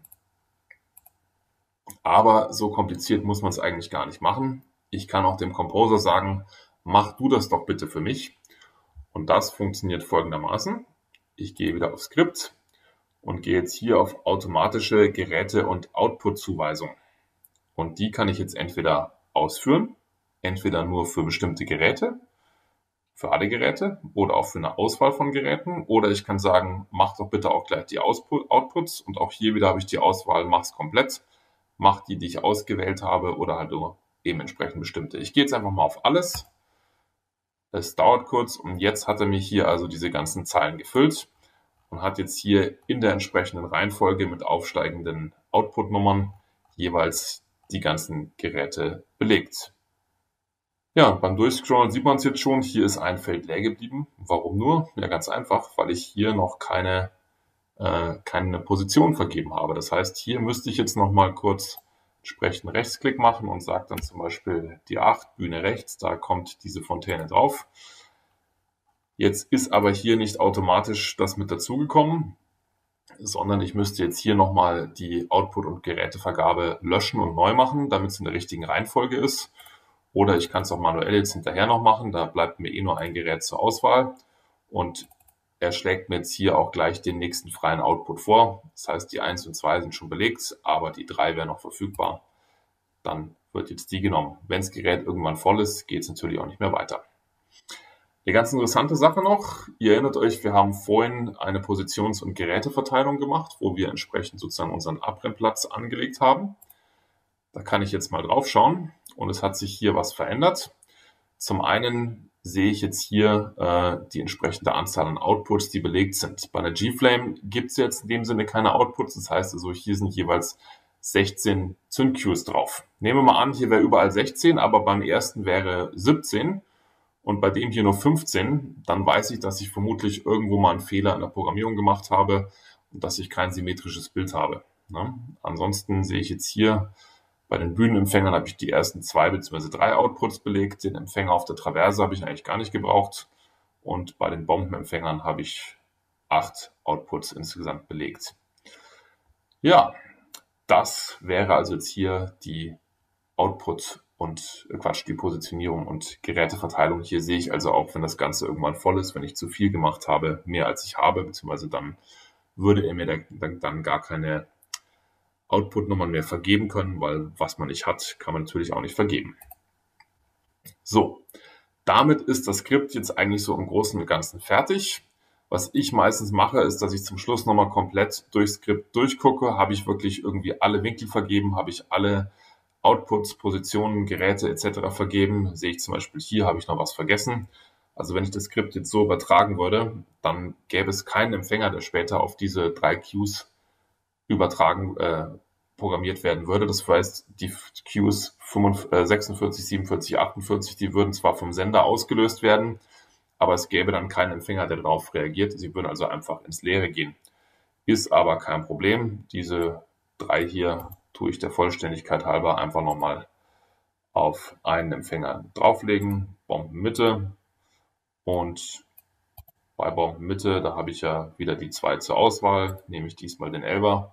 Speaker 1: Aber so kompliziert muss man es eigentlich gar nicht machen. Ich kann auch dem Composer sagen, mach du das doch bitte für mich. Und das funktioniert folgendermaßen. Ich gehe wieder auf Skript und gehe jetzt hier auf automatische Geräte- und Output-Zuweisung. Und die kann ich jetzt entweder ausführen, entweder nur für bestimmte Geräte, für alle Geräte oder auch für eine Auswahl von Geräten. Oder ich kann sagen, mach doch bitte auch gleich die Outputs. Und auch hier wieder habe ich die Auswahl, mach's komplett. Mach die, die ich ausgewählt habe, oder halt nur eben entsprechend bestimmte. Ich gehe jetzt einfach mal auf alles. Es dauert kurz und jetzt hat er mir hier also diese ganzen Zeilen gefüllt und hat jetzt hier in der entsprechenden Reihenfolge mit aufsteigenden Output-Nummern jeweils die ganzen Geräte belegt. Ja, beim Durchscrollen sieht man es jetzt schon, hier ist ein Feld leer geblieben. Warum nur? Ja, ganz einfach, weil ich hier noch keine, äh, keine Position vergeben habe. Das heißt, hier müsste ich jetzt noch mal kurz entsprechend Rechtsklick machen und sage dann zum Beispiel die acht, Bühne rechts, da kommt diese Fontäne drauf. Jetzt ist aber hier nicht automatisch das mit dazugekommen, sondern ich müsste jetzt hier nochmal die Output- und Gerätevergabe löschen und neu machen, damit es in der richtigen Reihenfolge ist. Oder ich kann es auch manuell jetzt hinterher noch machen, da bleibt mir eh nur ein Gerät zur Auswahl. Und er schlägt mir jetzt hier auch gleich den nächsten freien Output vor. Das heißt, die eins und zwei sind schon belegt, aber die drei wäre noch verfügbar. Dann wird jetzt die genommen. Wenn das Gerät irgendwann voll ist, geht es natürlich auch nicht mehr weiter. Eine ganz interessante Sache noch, ihr erinnert euch, wir haben vorhin eine Positions- und Geräteverteilung gemacht, wo wir entsprechend sozusagen unseren Abbrennplatz angelegt haben. Da kann ich jetzt mal drauf schauen und es hat sich hier was verändert. Zum einen sehe ich jetzt hier äh, die entsprechende Anzahl an Outputs, die belegt sind. Bei einer G-Flame gibt es jetzt in dem Sinne keine Outputs, das heißt also, hier sind jeweils sechzehn Zünd-Queues drauf. Nehmen wir mal an, hier wäre überall sechzehn, aber beim ersten wäre siebzehn. Und bei dem hier nur fünfzehn, dann weiß ich, dass ich vermutlich irgendwo mal einen Fehler in der Programmierung gemacht habe und dass ich kein symmetrisches Bild habe. Ne? Ansonsten sehe ich jetzt hier, bei den Bühnenempfängern habe ich die ersten zwei bzw. drei Outputs belegt. Den Empfänger auf der Traverse habe ich eigentlich gar nicht gebraucht. Und bei den Bombenempfängern habe ich acht Outputs insgesamt belegt. Ja, das wäre also jetzt hier die Output und äh, Quatsch, die Positionierung und Geräteverteilung. Hier sehe ich also auch, wenn das Ganze irgendwann voll ist, wenn ich zu viel gemacht habe, mehr als ich habe, beziehungsweise dann würde er mir dann, dann gar keine Output-Nummern mehr vergeben können, weil was man nicht hat, kann man natürlich auch nicht vergeben. So, damit ist das Skript jetzt eigentlich so im Großen und Ganzen fertig. Was ich meistens mache, ist, dass ich zum Schluss nochmal komplett durchs Skript durchgucke. Habe ich wirklich irgendwie alle Winkel vergeben? Habe ich alle Outputs, Positionen, Geräte et cetera vergeben? Sehe ich zum Beispiel hier, habe ich noch was vergessen. Also wenn ich das Skript jetzt so übertragen würde, dann gäbe es keinen Empfänger, der später auf diese drei Queues übertragen, äh, programmiert werden würde. Das heißt, die Queues sechsundvierzig, siebenundvierzig, achtundvierzig, die würden zwar vom Sender ausgelöst werden, aber es gäbe dann keinen Empfänger, der darauf reagiert. Sie würden also einfach ins Leere gehen. Ist aber kein Problem. Diese drei hier tue ich der Vollständigkeit halber einfach nochmal auf einen Empfänger drauflegen, Bombenmitte, und bei Bombenmitte, da habe ich ja wieder die zwei zur Auswahl, nehme ich diesmal den Elfer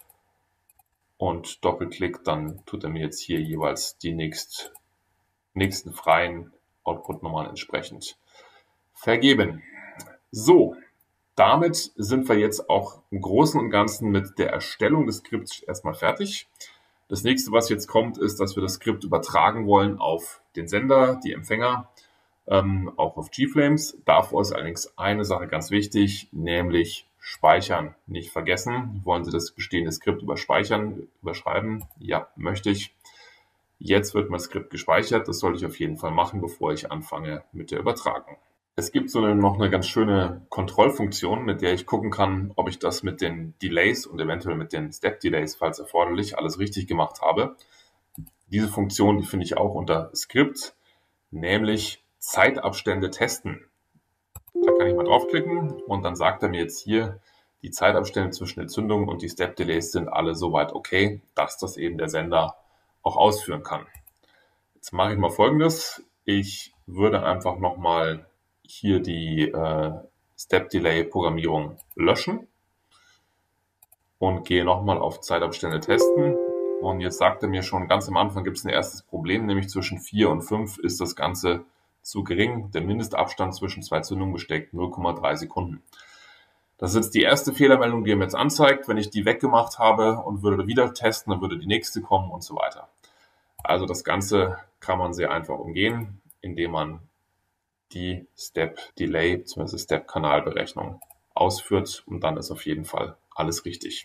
Speaker 1: und Doppelklick, dann tut er mir jetzt hier jeweils die nächst, nächsten freien Output-Nummern entsprechend vergeben. So, damit sind wir jetzt auch im Großen und Ganzen mit der Erstellung des Skripts erstmal fertig. Das nächste, was jetzt kommt, ist, dass wir das Skript übertragen wollen auf den Sender, die Empfänger, ähm, auch auf G-Flames. Davor ist allerdings eine Sache ganz wichtig, nämlich speichern. Nicht vergessen, wollen Sie das bestehende Skript überspeichern, überschreiben? Ja, möchte ich. Jetzt wird mein Skript gespeichert. Das sollte ich auf jeden Fall machen, bevor ich anfange mit der Übertragung. Es gibt so eine, noch eine ganz schöne Kontrollfunktion, mit der ich gucken kann, ob ich das mit den Delays und eventuell mit den Step-Delays, falls erforderlich, alles richtig gemacht habe. Diese Funktion, die finde ich auch unter Skript, nämlich Zeitabstände testen. Da kann ich mal draufklicken und dann sagt er mir jetzt hier, die Zeitabstände zwischen den Zündungen und die Step-Delays sind alle soweit okay, dass das eben der Sender auch ausführen kann. Jetzt mache ich mal Folgendes. Ich würde einfach nochmal hier die äh, Step-Delay-Programmierung löschen und gehe nochmal auf Zeitabstände testen. Und jetzt sagt er mir schon, ganz am Anfang gibt es ein erstes Problem, nämlich zwischen vier und fünf ist das Ganze zu gering. Der Mindestabstand zwischen zwei Zündungen beträgt null Komma drei Sekunden. Das ist jetzt die erste Fehlermeldung, die er mir jetzt anzeigt. Wenn ich die weggemacht habe und würde wieder testen, dann würde die nächste kommen und so weiter. Also das Ganze kann man sehr einfach umgehen, indem man die Step-Delay bzw. Step-Kanalberechnung ausführt und dann ist auf jeden Fall alles richtig.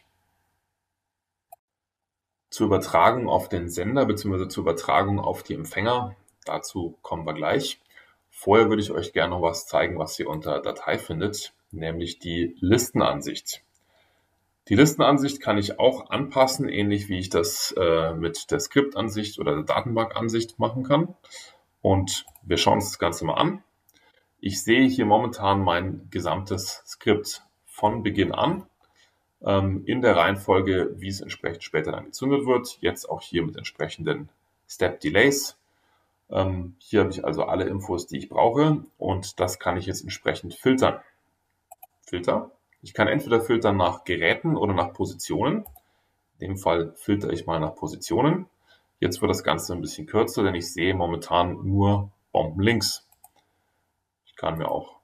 Speaker 1: Zur Übertragung auf den Sender bzw. zur Übertragung auf die Empfänger, dazu kommen wir gleich. Vorher würde ich euch gerne noch was zeigen, was ihr unter Datei findet, nämlich die Listenansicht. Die Listenansicht kann ich auch anpassen, ähnlich wie ich das äh, mit der Skriptansicht oder der Datenbankansicht machen kann. Und wir schauen uns das Ganze mal an. Ich sehe hier momentan mein gesamtes Skript von Beginn an, ähm, in der Reihenfolge, wie es entsprechend später dann gezündet wird. Jetzt auch hier mit entsprechenden Step-Delays. Ähm, hier habe ich also alle Infos, die ich brauche und das kann ich jetzt entsprechend filtern. Filter. Ich kann entweder filtern nach Geräten oder nach Positionen. In dem Fall filtere ich mal nach Positionen. Jetzt wird das Ganze ein bisschen kürzer, denn ich sehe momentan nur Bomben links. Ich kann mir auch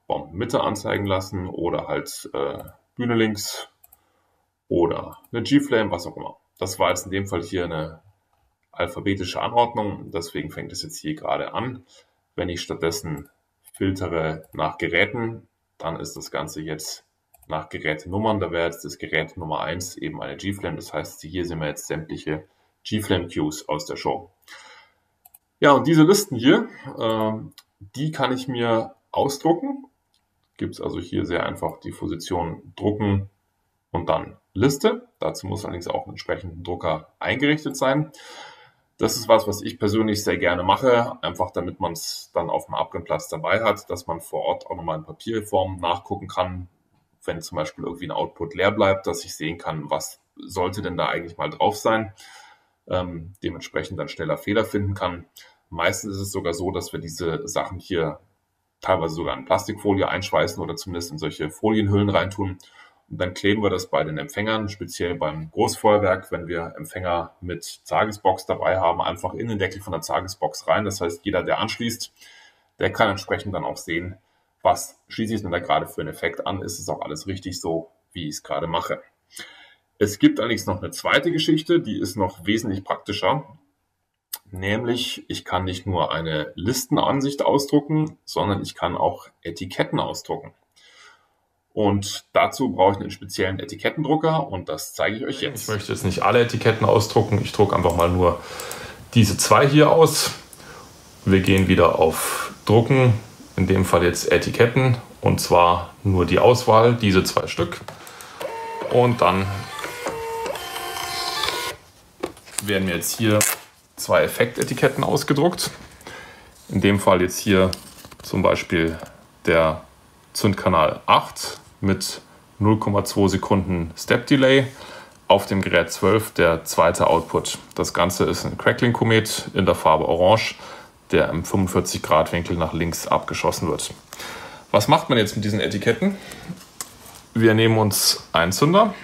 Speaker 1: Bombenmitte anzeigen lassen oder halt äh, Bühne links oder eine G-Flame, was auch immer. Das war jetzt in dem Fall hier eine alphabetische Anordnung, deswegen fängt es jetzt hier gerade an. Wenn ich stattdessen filtere nach Geräten, dann ist das Ganze jetzt nach Gerätenummern. Da wäre jetzt das Gerät Nummer eins eben eine G-Flame. Das heißt, hier sehen wir jetzt sämtliche G-Flame-Queues aus der Show. Ja, und diese Listen hier, äh, die kann ich mir ausdrucken. Gibt es also hier sehr einfach die Position drucken und dann Liste. Dazu muss allerdings auch ein entsprechender Drucker eingerichtet sein. Das ist was, was ich persönlich sehr gerne mache, einfach damit man es dann auf dem Abgangplatz dabei hat, dass man vor Ort auch nochmal in Papierform nachgucken kann, wenn zum Beispiel irgendwie ein Output leer bleibt, dass ich sehen kann, was sollte denn da eigentlich mal drauf sein, ähm, dementsprechend dann schneller Fehler finden kann. Meistens ist es sogar so, dass wir diese Sachen hier teilweise sogar in Plastikfolie einschweißen oder zumindest in solche Folienhüllen reintun. Und dann kleben wir das bei den Empfängern, speziell beim Großfeuerwerk, wenn wir Empfänger mit Tagesbox dabei haben, einfach in den Deckel von der Tagesbox rein. Das heißt, jeder, der anschließt, der kann entsprechend dann auch sehen, was schließe ich denn da gerade für einen Effekt an. Ist es auch alles richtig so, wie ich es gerade mache. Es gibt allerdings noch eine zweite Geschichte, die ist noch wesentlich praktischer. Nämlich, ich kann nicht nur eine Listenansicht ausdrucken, sondern ich kann auch Etiketten ausdrucken. Und dazu brauche ich einen speziellen Etikettendrucker und das zeige ich euch jetzt.
Speaker 2: Ich möchte jetzt nicht alle Etiketten ausdrucken, ich drucke einfach mal nur diese zwei hier aus. Wir gehen wieder auf Drucken, in dem Fall jetzt Etiketten und zwar nur die Auswahl, diese zwei Stück. Und dann werden mir jetzt hier zwei Effektetiketten ausgedruckt. In dem Fall jetzt hier zum Beispiel der Zündkanal acht mit null Komma zwei Sekunden Step Delay. Auf dem Gerät zwölf der zweite Output. Das Ganze ist ein Crackling-Komet in der Farbe Orange, der im fünfundvierzig Grad Winkel nach links abgeschossen wird. Was macht man jetzt mit diesen Etiketten? Wir nehmen uns einen Zünder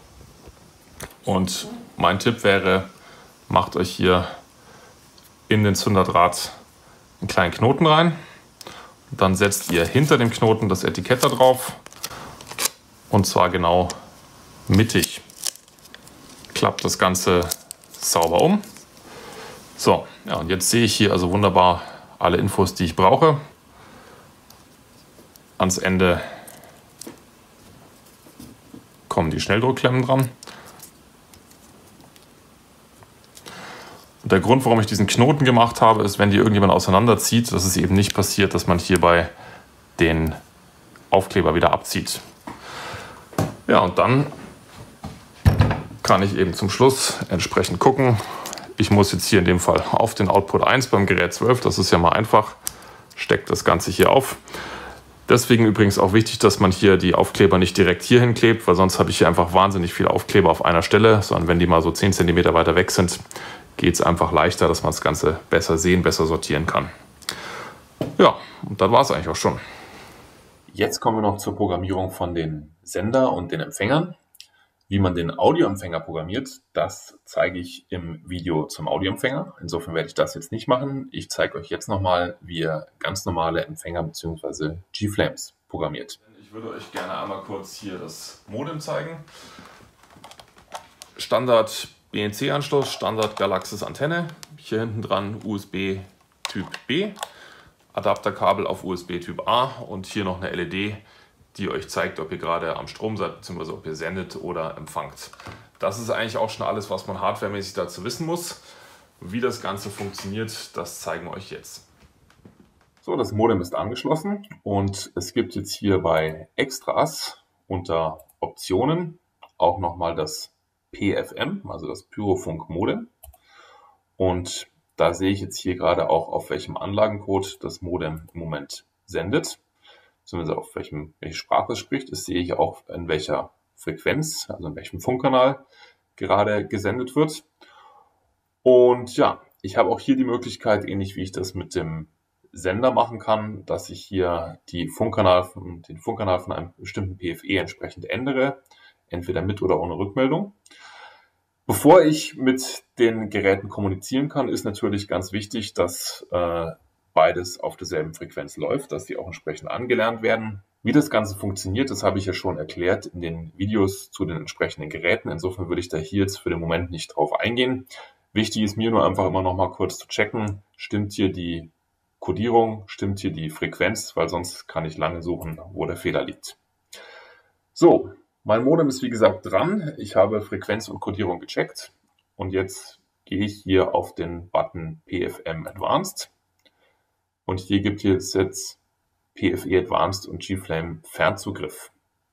Speaker 2: und mein Tipp wäre, macht euch hier in den Zünderdraht einen kleinen Knoten rein. Dann setzt ihr hinter dem Knoten das Etikett da drauf und zwar genau mittig. Klappt das Ganze sauber um. So, ja, und jetzt sehe ich hier also wunderbar alle Infos, die ich brauche. Ans Ende kommen die Schnelldruckklemmen dran. Und der Grund, warum ich diesen Knoten gemacht habe, ist, wenn die irgendjemand auseinanderzieht, dass es eben nicht passiert, dass man hierbei den Aufkleber wieder abzieht. Ja, und dann kann ich eben zum Schluss entsprechend gucken. Ich muss jetzt hier in dem Fall auf den Output eins beim Gerät zwölf, das ist ja mal einfach, steckt das Ganze hier auf. Deswegen übrigens auch wichtig, dass man hier die Aufkleber nicht direkt hier hinklebt, weil sonst habe ich hier einfach wahnsinnig viele Aufkleber auf einer Stelle, sondern wenn die mal so zehn Zentimeter weiter weg sind, geht es einfach leichter, dass man das Ganze besser sehen, besser sortieren kann. Ja, und dann war es eigentlich auch schon.
Speaker 1: Jetzt kommen wir noch zur Programmierung von den Sender und den Empfängern. Wie man den Audioempfänger programmiert, das zeige ich im Video zum Audioempfänger. Insofern werde ich das jetzt nicht machen. Ich zeige euch jetzt nochmal, wie ihr ganz normale Empfänger bzw. G-Flames programmiert.
Speaker 2: Ich würde euch gerne einmal kurz hier das Modem zeigen. Standard B N C-Anschluss, Standard Galaxis Antenne. Hier hinten dran U S B Typ B, Adapterkabel auf U S B Typ A und hier noch eine L E D, die euch zeigt, ob ihr gerade am Strom seid, bzw. ob ihr sendet oder empfangt. Das ist eigentlich auch schon alles, was man hardwaremäßig dazu wissen muss. Wie das Ganze funktioniert, das zeigen wir euch jetzt.
Speaker 1: So, das Modem ist angeschlossen und es gibt jetzt hier bei Extras unter Optionen auch nochmal das P F M, also das Pyrofunk-Modem. Und da sehe ich jetzt hier gerade auch, auf welchem Anlagencode das Modem im Moment sendet. Beziehungsweise auf welchem, welche Sprache es spricht. Das sehe ich auch, in welcher Frequenz, also in welchem Funkkanal gerade gesendet wird. Und ja, ich habe auch hier die Möglichkeit, ähnlich wie ich das mit dem Sender machen kann, dass ich hier die Funkkanal von, den Funkkanal von einem bestimmten P F E entsprechend ändere, entweder mit oder ohne Rückmeldung. Bevor ich mit den Geräten kommunizieren kann, ist natürlich ganz wichtig, dass äh, beides auf derselben Frequenz läuft, dass die auch entsprechend angelernt werden. Wie das Ganze funktioniert, das habe ich ja schon erklärt in den Videos zu den entsprechenden Geräten. Insofern würde ich da hier jetzt für den Moment nicht drauf eingehen. Wichtig ist mir nur einfach immer noch mal kurz zu checken, stimmt hier die Codierung, stimmt hier die Frequenz, weil sonst kann ich lange suchen, wo der Fehler liegt. So, mein Modem ist wie gesagt dran. Ich habe Frequenz und Codierung gecheckt und jetzt gehe ich hier auf den Button P F M Advanced und hier gibt es jetzt P F E Advanced und G-Flame Fernzugriff.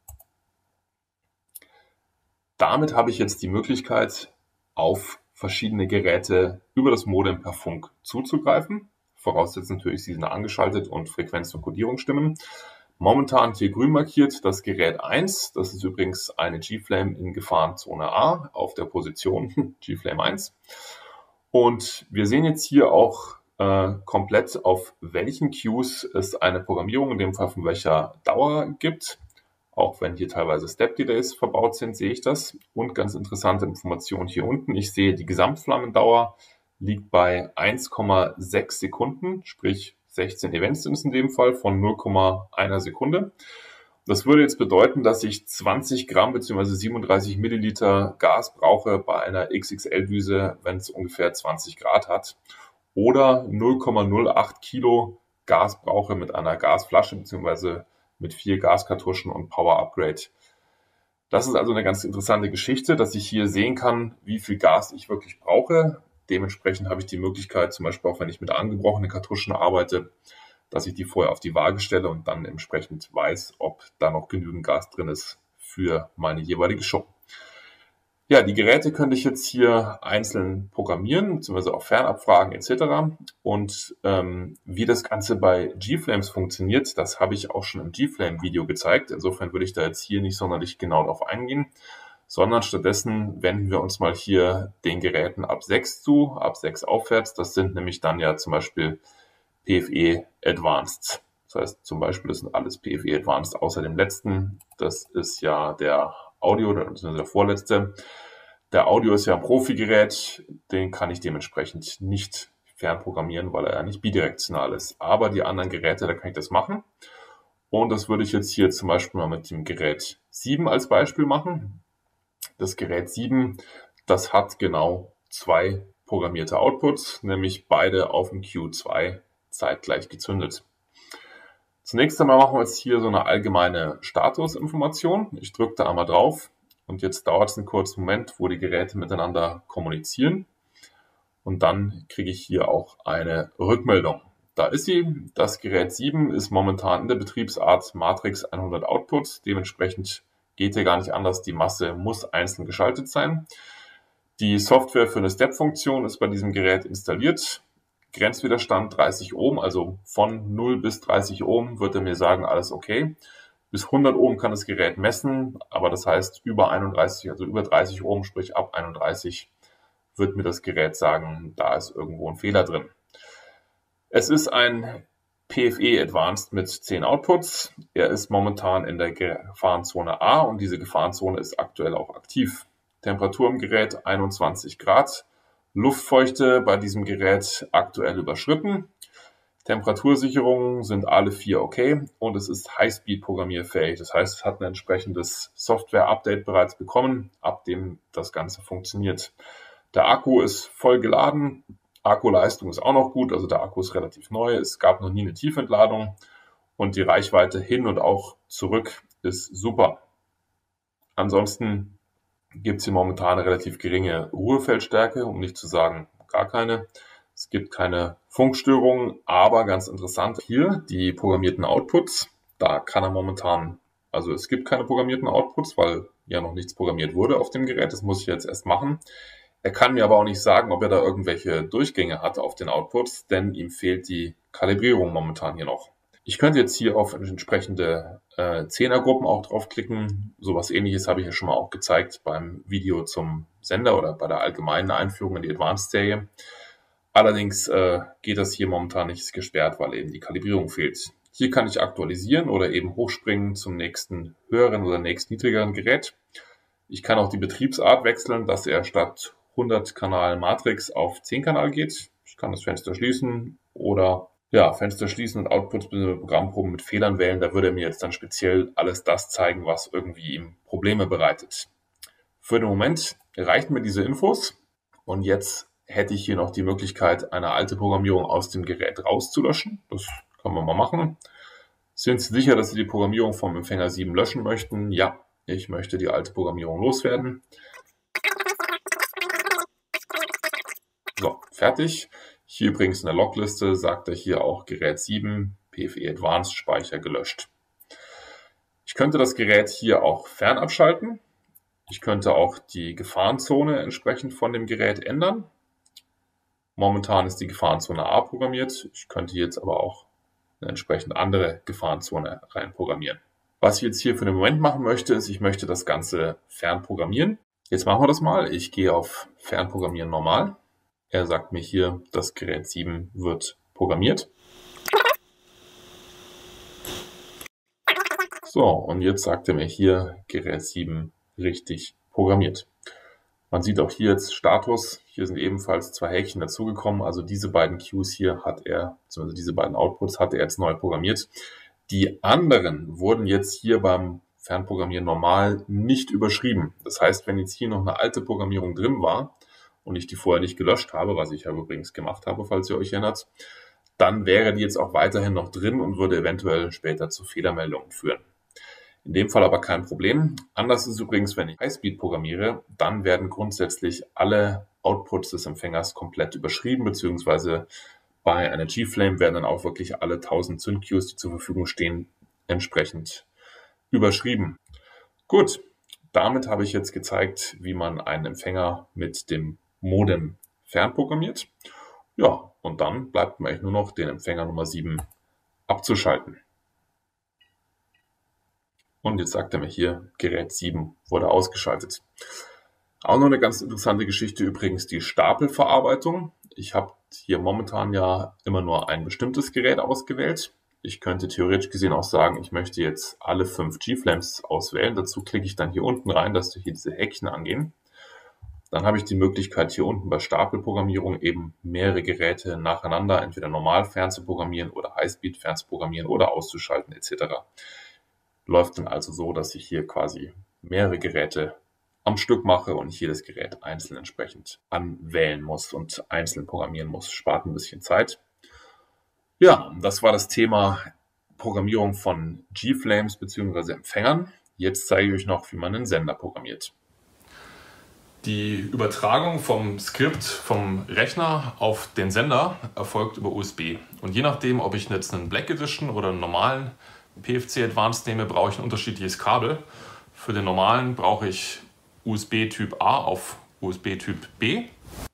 Speaker 1: Damit habe ich jetzt die Möglichkeit, auf verschiedene Geräte über das Modem per Funk zuzugreifen. Voraussetzend natürlich, sie sind angeschaltet und Frequenz und Codierung stimmen. Momentan hier grün markiert das Gerät eins. Das ist übrigens eine G-Flame in Gefahrenzone A auf der Position G-Flame eins. Und wir sehen jetzt hier auch äh, komplett, auf welchen Queues es eine Programmierung, in dem Fall von welcher Dauer gibt. Auch wenn hier teilweise Step-Delays verbaut sind, sehe ich das. Und ganz interessante Information hier unten. Ich sehe, die Gesamtflammendauer liegt bei eins Komma sechs Sekunden, sprich sechzehn Events sind es in dem Fall von null Komma eins Sekunde. Das würde jetzt bedeuten, dass ich zwanzig Gramm bzw. siebenunddreißig Milliliter Gas brauche bei einer X X L-Düse, wenn es ungefähr zwanzig Grad hat. Oder null Komma null acht Kilo Gas brauche mit einer Gasflasche bzw. mit vier Gaskartuschen und Power Upgrade. Das ist also eine ganz interessante Geschichte, dass ich hier sehen kann, wie viel Gas ich wirklich brauche. Dementsprechend habe ich die Möglichkeit, zum Beispiel auch wenn ich mit angebrochenen Kartuschen arbeite, dass ich die vorher auf die Waage stelle und dann entsprechend weiß, ob da noch genügend Gas drin ist für meine jeweilige Show. Ja, die Geräte könnte ich jetzt hier einzeln programmieren, beziehungsweise auch fernabfragen et cetera. Und ähm, wie das Ganze bei G-Flames funktioniert, das habe ich auch schon im G-Flame-Video gezeigt. Insofern würde ich da jetzt hier nicht sonderlich genau darauf eingehen, sondern stattdessen wenden wir uns mal hier den Geräten ab sechs zu, ab sechs aufwärts. Das sind nämlich dann ja zum Beispiel P F E Advanced. Das heißt zum Beispiel, das sind alles P F E Advanced außer dem letzten. Das ist ja der Audio, das ist der vorletzte. Der Audio ist ja ein Profi-Gerät, den kann ich dementsprechend nicht fernprogrammieren, weil er ja nicht bidirektional ist. Aber die anderen Geräte, da kann ich das machen. Und das würde ich jetzt hier zum Beispiel mal mit dem Gerät sieben als Beispiel machen. Das Gerät sieben, das hat genau zwei programmierte Outputs, nämlich beide auf dem Q zwei zeitgleich gezündet. Zunächst einmal machen wir jetzt hier so eine allgemeine Statusinformation. Ich drücke da einmal drauf und jetzt dauert es einen kurzen Moment, wo die Geräte miteinander kommunizieren. Und dann kriege ich hier auch eine Rückmeldung. Da ist sie. Das Gerät sieben ist momentan in der Betriebsart Matrix hundert Outputs. Dementsprechend geht hier gar nicht anders. Die Masse muss einzeln geschaltet sein. Die Software für eine Step-Funktion ist bei diesem Gerät installiert. Grenzwiderstand dreißig Ohm, also von null bis dreißig Ohm wird er mir sagen, alles okay. Bis hundert Ohm kann das Gerät messen, aber das heißt über einunddreißig, also über dreißig Ohm, sprich ab einunddreißig, wird mir das Gerät sagen, da ist irgendwo ein Fehler drin. Es ist ein P F E Advanced mit zehn Outputs. Er ist momentan in der Gefahrenzone A und diese Gefahrenzone ist aktuell auch aktiv. Temperatur im Gerät einundzwanzig Grad. Luftfeuchte bei diesem Gerät aktuell überschritten. Temperatursicherungen sind alle vier okay und es ist Highspeed programmierfähig. Das heißt, es hat ein entsprechendes Software-Update bereits bekommen, ab dem das Ganze funktioniert. Der Akku ist voll geladen. Akkuleistung ist auch noch gut, also der Akku ist relativ neu. Es gab noch nie eine Tiefentladung und die Reichweite hin und auch zurück ist super. Ansonsten gibt es hier momentan eine relativ geringe Ruhefeldstärke, um nicht zu sagen gar keine. Es gibt keine Funkstörungen, aber ganz interessant hier die programmierten Outputs. Da kann er momentan, also es gibt keine programmierten Outputs, weil ja noch nichts programmiert wurde auf dem Gerät. Das muss ich jetzt erst machen. Er kann mir aber auch nicht sagen, ob er da irgendwelche Durchgänge hat auf den Outputs, denn ihm fehlt die Kalibrierung momentan hier noch. Ich könnte jetzt hier auf entsprechende äh, Zehnergruppen auch draufklicken. Sowas Ähnliches habe ich ja schon mal auch gezeigt beim Video zum Sender oder bei der allgemeinen Einführung in die Advanced-Serie. Allerdings äh, geht das hier momentan nicht gesperrt, weil eben die Kalibrierung fehlt. Hier kann ich aktualisieren oder eben hochspringen zum nächsten höheren oder nächst niedrigeren Gerät. Ich kann auch die Betriebsart wechseln, dass er statt hundert Kanal Matrix auf zehn Kanal geht. Ich kann das Fenster schließen oder Ja, Fenster schließen und Outputs bzw. Programmproben mit Fehlern wählen, da würde er mir jetzt dann speziell alles das zeigen, was irgendwie ihm Probleme bereitet. Für den Moment reichen mir diese Infos und jetzt hätte ich hier noch die Möglichkeit, eine alte Programmierung aus dem Gerät rauszulöschen. Das können wir mal machen. Sind Sie sicher, dass Sie die Programmierung vom Empfänger sieben löschen möchten? Ja, ich möchte die alte Programmierung loswerden. So, fertig. Hier übrigens in der Logliste sagt er hier auch Gerät sieben, P F E Advanced Speicher gelöscht. Ich könnte das Gerät hier auch fernabschalten. Ich könnte auch die Gefahrenzone entsprechend von dem Gerät ändern. Momentan ist die Gefahrenzone A programmiert. Ich könnte jetzt aber auch eine entsprechend andere Gefahrenzone reinprogrammieren. Was ich jetzt hier für den Moment machen möchte, ist, ich möchte das Ganze fernprogrammieren. Jetzt machen wir das mal. Ich gehe auf Fernprogrammieren normal. Er sagt mir hier, das Gerät sieben wird programmiert. So, und jetzt sagt er mir hier, Gerät sieben richtig programmiert. Man sieht auch hier jetzt Status. Hier sind ebenfalls zwei Häkchen dazugekommen. Also diese beiden Queues hier hat er, beziehungsweise diese beiden Outputs hat er jetzt neu programmiert. Die anderen wurden jetzt hier beim Fernprogrammieren normal nicht überschrieben. Das heißt, wenn jetzt hier noch eine alte Programmierung drin war und ich die vorher nicht gelöscht habe, was ich ja übrigens gemacht habe, falls ihr euch erinnert, dann wäre die jetzt auch weiterhin noch drin und würde eventuell später zu Fehlermeldungen führen. In dem Fall aber kein Problem. Anders ist übrigens, wenn ich Highspeed programmiere, dann werden grundsätzlich alle Outputs des Empfängers komplett überschrieben, beziehungsweise bei einer G-Flame werden dann auch wirklich alle tausend Zündqueues, die zur Verfügung stehen, entsprechend überschrieben. Gut, damit habe ich jetzt gezeigt, wie man einen Empfänger mit dem Modem fernprogrammiert. Ja, und dann bleibt mir eigentlich nur noch den Empfänger Nummer sieben abzuschalten. Und jetzt sagt er mir hier, Gerät sieben wurde ausgeschaltet. Auch noch eine ganz interessante Geschichte übrigens, die Stapelverarbeitung. Ich habe hier momentan ja immer nur ein bestimmtes Gerät ausgewählt. Ich könnte theoretisch gesehen auch sagen, ich möchte jetzt alle fünf G-Flames auswählen. Dazu klicke ich dann hier unten rein, dass hier diese Häkchen angehen. Dann habe ich die Möglichkeit, hier unten bei Stapelprogrammierung eben mehrere Geräte nacheinander entweder normal fernzuprogrammieren oder Highspeed fernzuprogrammieren oder auszuschalten et cetera. Läuft dann also so, dass ich hier quasi mehrere Geräte am Stück mache und ich jedes Gerät einzeln entsprechend anwählen muss und einzeln programmieren muss. Spart ein bisschen Zeit. Ja, das war das Thema Programmierung von G-Flames bzw. Empfängern. Jetzt zeige ich euch noch, wie man einen Sender programmiert.
Speaker 2: Die Übertragung vom Skript vom Rechner auf den Sender erfolgt über U S B. Und je nachdem, ob ich jetzt einen Black Edition oder einen normalen P F C Advanced nehme, brauche ich ein unterschiedliches Kabel. Für den normalen brauche ich U S B Typ A auf U S B Typ B.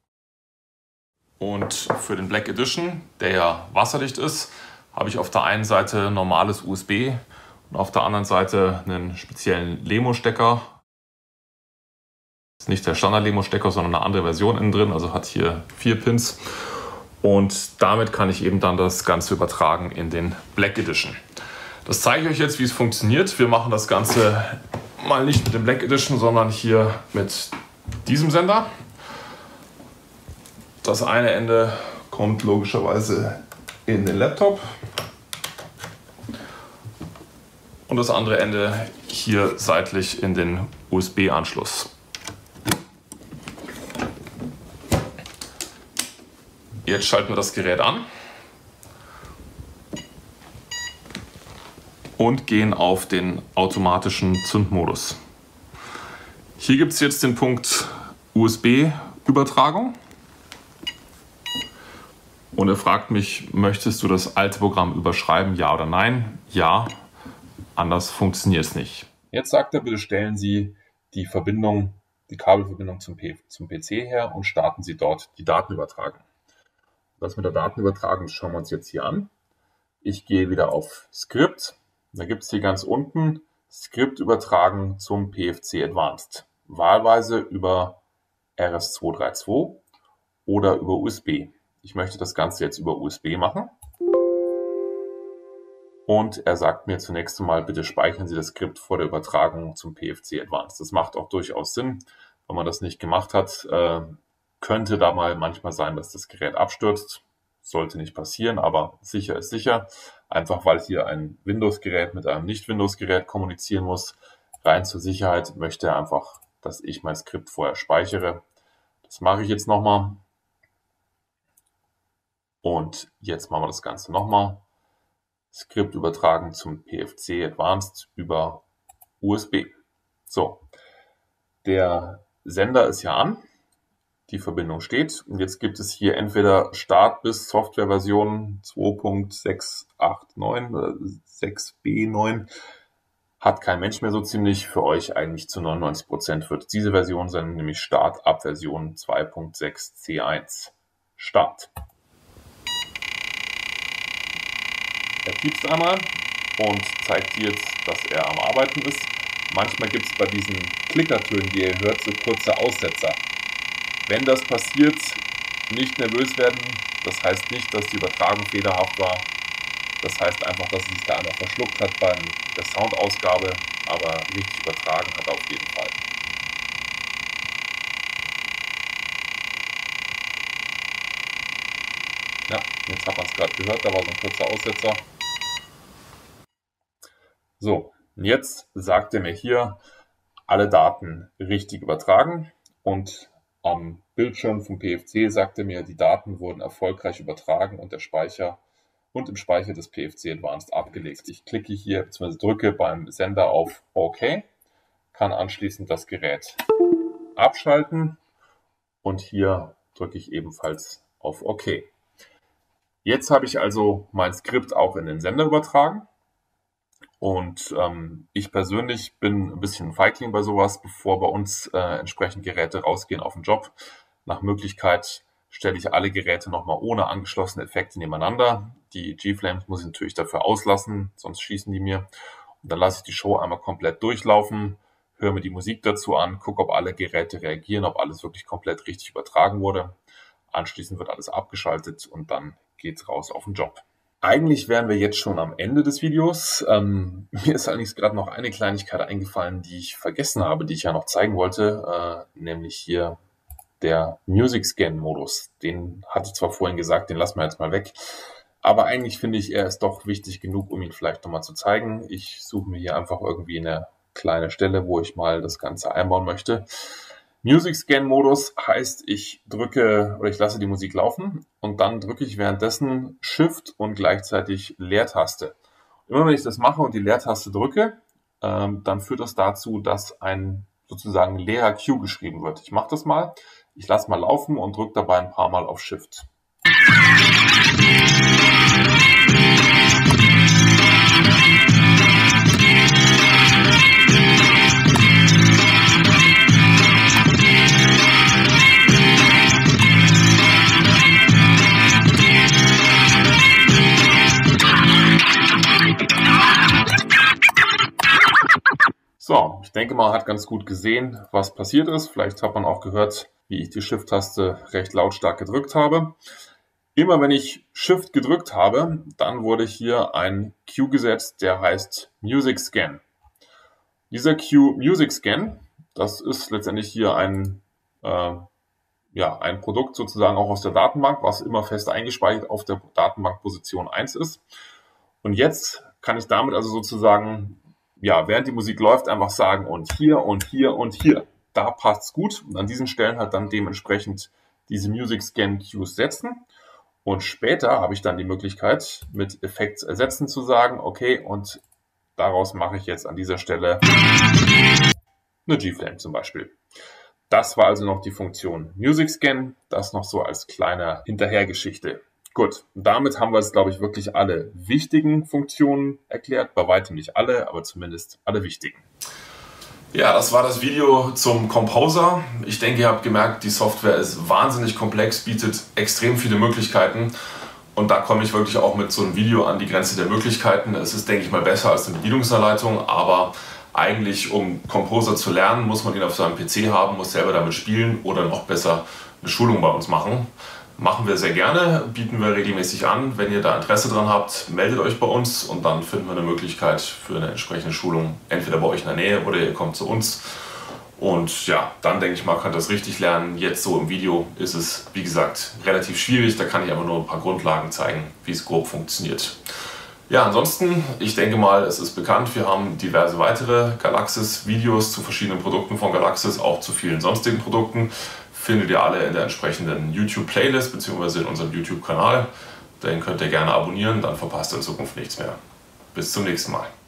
Speaker 2: Und für den Black Edition, der ja wasserdicht ist, habe ich auf der einen Seite normales U S B und auf der anderen Seite einen speziellen Lemo-Stecker. Das ist nicht der Standard-Lemo-Stecker, sondern eine andere Version innen drin, also hat hier vier Pins. Und damit kann ich eben dann das Ganze übertragen in den Black Edition. Das zeige ich euch jetzt, wie es funktioniert. Wir machen das Ganze mal nicht mit dem Black Edition, sondern hier mit diesem Sender. Das eine Ende kommt logischerweise in den Laptop und das andere Ende hier seitlich in den U S B-Anschluss. Jetzt schalten wir das Gerät an und gehen auf den automatischen Zündmodus. Hier gibt es jetzt den Punkt U S B-Übertragung. Und er fragt mich, möchtest du das alte Programm überschreiben, ja oder nein? Ja, anders funktioniert es nicht.
Speaker 1: Jetzt sagt er, bitte stellen Sie die Verbindung, die Kabelverbindung zum, P zum P C her und starten Sie dort die Datenübertragung. Das mit der Datenübertragung schauen wir uns jetzt hier an. Ich gehe wieder auf Skript. Da gibt es hier ganz unten Skript übertragen zum P F C Advanced. Wahlweise über R S zwei drei zwei oder über U S B. Ich möchte das Ganze jetzt über U S B machen. Und er sagt mir zunächst einmal, bitte speichern Sie das Skript vor der Übertragung zum P F C Advanced. Das macht auch durchaus Sinn. Wenn man das nicht gemacht hat, äh, könnte da mal manchmal sein, dass das Gerät abstürzt. sollte nicht passieren, aber sicher ist sicher. Einfach weil hier ein Windows-Gerät mit einem Nicht-Windows-Gerät kommunizieren muss. Rein zur Sicherheit möchte er einfach, dass ich mein Skript vorher speichere. Das mache ich jetzt nochmal. Und jetzt machen wir das Ganze nochmal. Skript übertragen zum P F C Advanced über U S B. So, der Sender ist ja an. Die Verbindung steht. Und jetzt gibt es hier entweder Start bis Softwareversion zwei Punkt sechs acht neun oder sechs B neun. Hat kein Mensch mehr so ziemlich. Für euch eigentlich zu neunundneunzig Prozent wird es diese Version sein, nämlich Start ab Version zwei Punkt sechs C eins. Start. Er piepst einmal und zeigt jetzt, dass er am Arbeiten ist. Manchmal gibt es bei diesen Klickertönen, die ihr hört, so kurze Aussetzer. Wenn das passiert, nicht nervös werden. Das heißt nicht, dass die Übertragung fehlerhaft war. Das heißt einfach, dass es sich da einmal verschluckt hat bei der Soundausgabe, aber richtig übertragen hat er auf jeden Fall. Ja, jetzt hat man es gerade gehört, da war so ein kurzer Aussetzer. So, und jetzt sagt er mir hier, alle Daten richtig übertragen und am Bildschirm vom P F C sagt er mir, die Daten wurden erfolgreich übertragen und der Speicher und im Speicher des P F C Advanced abgelegt. Ich klicke hier bzw. drücke beim Sender auf OK, kann anschließend das Gerät abschalten und hier drücke ich ebenfalls auf OK. Jetzt habe ich also mein Skript auch in den Sender übertragen. Und ähm, ich persönlich bin ein bisschen ein Feigling bei sowas, bevor bei uns äh, entsprechend Geräte rausgehen auf den Job. Nach Möglichkeit stelle ich alle Geräte nochmal ohne angeschlossene Effekte nebeneinander. Die G-Flames muss ich natürlich dafür auslassen, sonst schießen die mir. Und dann lasse ich die Show einmal komplett durchlaufen, höre mir die Musik dazu an, gucke, ob alle Geräte reagieren, ob alles wirklich komplett richtig übertragen wurde. Anschließend wird alles abgeschaltet und dann geht's raus auf den Job. Eigentlich wären wir jetzt schon am Ende des Videos. Ähm, mir ist allerdings gerade noch eine Kleinigkeit eingefallen, die ich vergessen habe, die ich ja noch zeigen wollte, äh, nämlich hier der Music Scan Modus. Den hatte ich zwar vorhin gesagt, den lassen wir jetzt mal weg, aber eigentlich finde ich, er ist doch wichtig genug, um ihn vielleicht nochmal zu zeigen. Ich suche mir hier einfach irgendwie eine kleine Stelle, wo ich mal das Ganze einbauen möchte. Music Scan Modus heißt, ich drücke oder ich lasse die Musik laufen und dann drücke ich währenddessen Shift und gleichzeitig Leertaste. Immer wenn ich das mache und die Leertaste drücke, ähm, dann führt das dazu, dass ein sozusagen leerer Cue geschrieben wird. Ich mache das mal, ich lasse mal laufen und drücke dabei ein paar Mal auf Shift. So, ich denke mal, man hat ganz gut gesehen, was passiert ist. Vielleicht hat man auch gehört, wie ich die Shift-Taste recht lautstark gedrückt habe. Immer wenn ich Shift gedrückt habe, dann wurde hier ein Cue gesetzt, der heißt Music Scan. Dieser Cue Music Scan, das ist letztendlich hier ein, äh, ja, ein Produkt sozusagen auch aus der Datenbank, was immer fest eingespeichert auf der Datenbankposition eins ist. Und jetzt kann ich damit also sozusagen, ja, während die Musik läuft, einfach sagen, und hier und hier und hier, da passt's gut. Und an diesen Stellen halt dann dementsprechend diese Music Scan Cues setzen. Und später habe ich dann die Möglichkeit, mit Effekts ersetzen zu sagen, okay, und daraus mache ich jetzt an dieser Stelle eine G-Flame zum Beispiel. Das war also noch die Funktion Music Scan, das noch so als kleine Hinterhergeschichte. Gut, damit haben wir jetzt, glaube ich, wirklich alle wichtigen Funktionen erklärt. Bei weitem nicht alle, aber zumindest alle wichtigen.
Speaker 2: Ja, das war das Video zum Composer. Ich denke, ihr habt gemerkt, die Software ist wahnsinnig komplex, bietet extrem viele Möglichkeiten. Und da komme ich wirklich auch mit so einem Video an die Grenze der Möglichkeiten. Es ist, denke ich mal, besser als eine Bedienungsanleitung, aber eigentlich, um Composer zu lernen, muss man ihn auf seinem P C haben, muss selber damit spielen oder noch besser eine Schulung bei uns machen. Machen wir sehr gerne, bieten wir regelmäßig an. Wenn ihr da Interesse dran habt, meldet euch bei uns und dann finden wir eine Möglichkeit für eine entsprechende Schulung, entweder bei euch in der Nähe oder ihr kommt zu uns. Und ja, dann denke ich mal, könnt ihr das richtig lernen. Jetzt so im Video ist es, wie gesagt, relativ schwierig. Da kann ich aber nur ein paar Grundlagen zeigen, wie es grob funktioniert. Ja, ansonsten, ich denke mal, es ist bekannt, wir haben diverse weitere Galaxis-Videos zu verschiedenen Produkten von Galaxis, auch zu vielen sonstigen Produkten. Findet ihr alle in der entsprechenden YouTube-Playlist bzw. in unserem YouTube-Kanal. Den könnt ihr gerne abonnieren, dann verpasst ihr in Zukunft nichts mehr. Bis zum nächsten Mal.